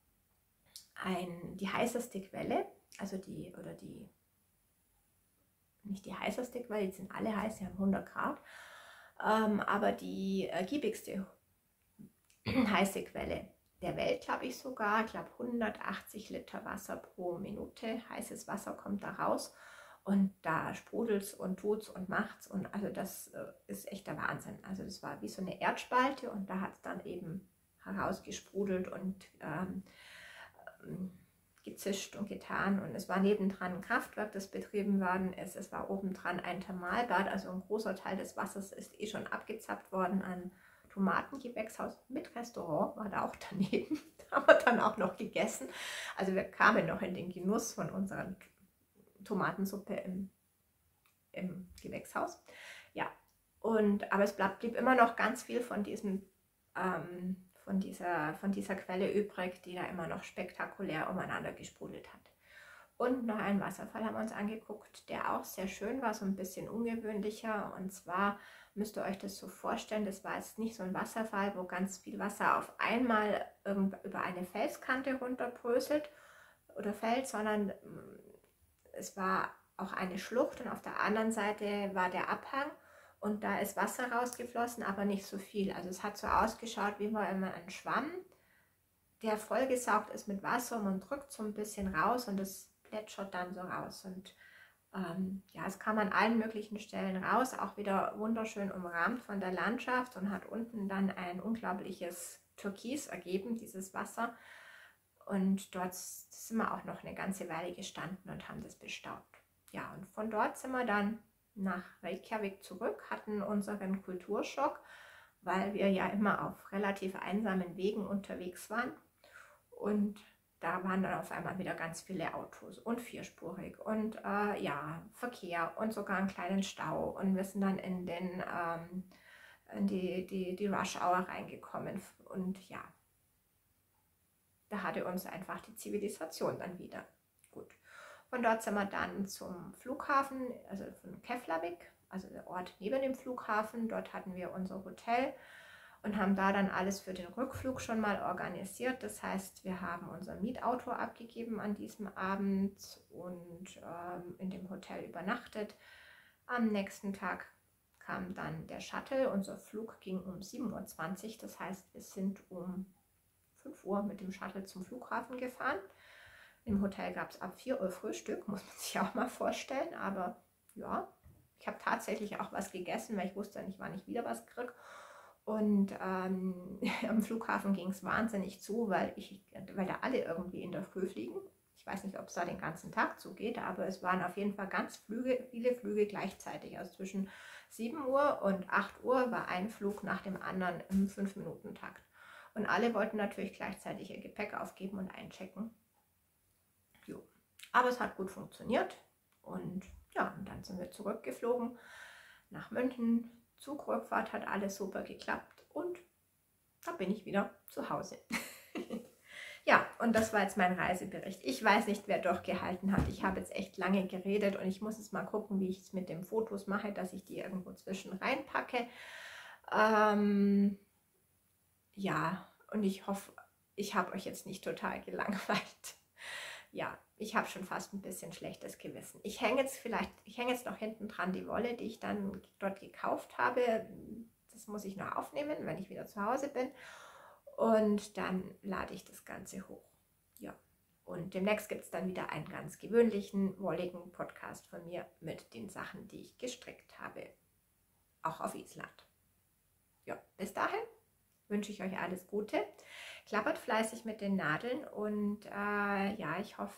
die heißeste Quelle, also nicht die heißeste Quelle, die sind alle heiß, die haben 100 Grad, aber die giebigste heiße Quelle der Welt, glaube ich sogar. Ich glaube 180 Liter Wasser pro Minute, heißes Wasser kommt da raus und da sprudelt es und tut es und macht es, und also das ist echt der Wahnsinn. Also das war wie so eine Erdspalte und da hat es dann eben herausgesprudelt und gezischt und getan, und es war nebendran ein Kraftwerk, das betrieben worden ist. Es war obendran ein Thermalbad, also ein großer Teil des Wassers ist eh schon abgezapft worden an Tomatengewächshaus mit Restaurant, war da auch daneben. Da haben wir dann auch noch gegessen. Also wir kamen noch in den Genuss von unserer Tomatensuppe im Gewächshaus. Ja, aber es blieb immer noch ganz viel von dieser Quelle übrig, die da immer noch spektakulär umeinander gesprudelt hat. Und noch einen Wasserfall haben wir uns angeguckt, der auch sehr schön war, so ein bisschen ungewöhnlicher. Und zwar müsst ihr euch das so vorstellen, das war jetzt nicht so ein Wasserfall, wo ganz viel Wasser auf einmal über eine Felskante runterbröselt oder fällt, sondern es war auch eine Schlucht und auf der anderen Seite war der Abhang. Und da ist Wasser rausgeflossen, aber nicht so viel. Also es hat so ausgeschaut, wie man immer einen Schwamm, der vollgesaugt ist mit Wasser, und man drückt so ein bisschen raus und es plätschert dann so raus. Und ja, es kam an allen möglichen Stellen raus, auch wieder wunderschön umrahmt von der Landschaft, und hat unten dann ein unglaubliches Türkis ergeben, dieses Wasser. Und dort sind wir auch noch eine ganze Weile gestanden und haben das bestaunt. Ja, und von dort sind wir dann nach Reykjavik zurück, hatten unseren Kulturschock, weil wir ja immer auf relativ einsamen Wegen unterwegs waren. Und da waren dann auf einmal wieder ganz viele Autos und vierspurig und ja, Verkehr und sogar einen kleinen Stau. Und wir sind dann in die Rush Hour reingekommen. Und ja, da hatte uns einfach die Zivilisation dann wieder. Gut. Von dort sind wir dann zum Flughafen, also von Keflavik, also der Ort neben dem Flughafen. Dort hatten wir unser Hotel und haben da dann alles für den Rückflug schon mal organisiert. Das heißt, wir haben unser Mietauto abgegeben an diesem Abend und in dem Hotel übernachtet. Am nächsten Tag kam dann der Shuttle. Unser Flug ging um 7:20 Uhr. Das heißt, wir sind um 5 Uhr mit dem Shuttle zum Flughafen gefahren. Im Hotel gab es ab 4 Uhr Frühstück, muss man sich auch mal vorstellen. Aber ja, ich habe tatsächlich auch was gegessen, weil ich wusste nicht, wann ich wieder was kriege. Und am Flughafen ging es wahnsinnig zu, weil da alle irgendwie in der Früh fliegen. Ich weiß nicht, ob es da den ganzen Tag zugeht, aber es waren auf jeden Fall ganz viele Flüge gleichzeitig. Also zwischen 7 Uhr und 8 Uhr war ein Flug nach dem anderen im 5-Minuten-Takt. Und alle wollten natürlich gleichzeitig ihr Gepäck aufgeben und einchecken. Jo. Aber es hat gut funktioniert. Und ja, und dann sind wir zurückgeflogen nach München. Zugrückfahrt hat alles super geklappt und da bin ich wieder zu Hause. Ja, und das war jetzt mein Reisebericht. Ich weiß nicht, wer durchgehalten hat. Ich habe jetzt echt lange geredet und ich muss jetzt mal gucken, wie ich es mit den Fotos mache, dass ich die irgendwo zwischen reinpacke. Ja, und ich hoffe, ich habe euch jetzt nicht total gelangweilt. Ja, ich habe schon fast ein bisschen schlechtes Gewissen. Ich hänge jetzt noch hinten dran die Wolle, die ich dann dort gekauft habe. Das muss ich noch aufnehmen, wenn ich wieder zu Hause bin. Und dann lade ich das Ganze hoch. Ja, und demnächst gibt es dann wieder einen ganz gewöhnlichen, wolligen Podcast von mir mit den Sachen, die ich gestrickt habe. Auch auf Island. Ja, bis dahin wünsche ich euch alles Gute. Klappert fleißig mit den Nadeln und ja, ich hoffe,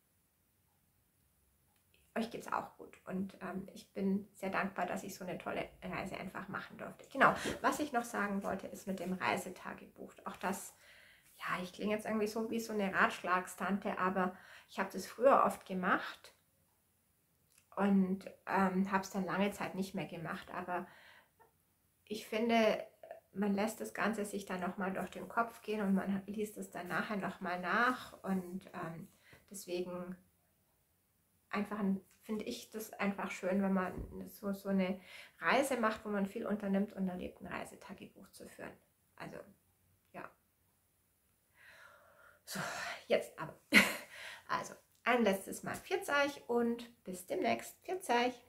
euch geht es auch gut. Und ich bin sehr dankbar, dass ich so eine tolle Reise einfach machen durfte. Genau, was ich noch sagen wollte, ist mit dem Reisetagebuch. Auch das, ja, ich klinge jetzt irgendwie so wie so eine Ratschlagstante, aber ich habe das früher oft gemacht und habe es dann lange Zeit nicht mehr gemacht. Aber ich finde, man lässt das Ganze sich dann nochmal durch den Kopf gehen und man liest es dann nachher nochmal nach. Und deswegen finde ich das einfach schön, wenn man so eine Reise macht, wo man viel unternimmt und erlebt, ein Reisetagebuch zu führen. Also, ja. So, jetzt aber. Also, ein letztes Mal Pfiat euch und bis demnächst. Pfiat euch.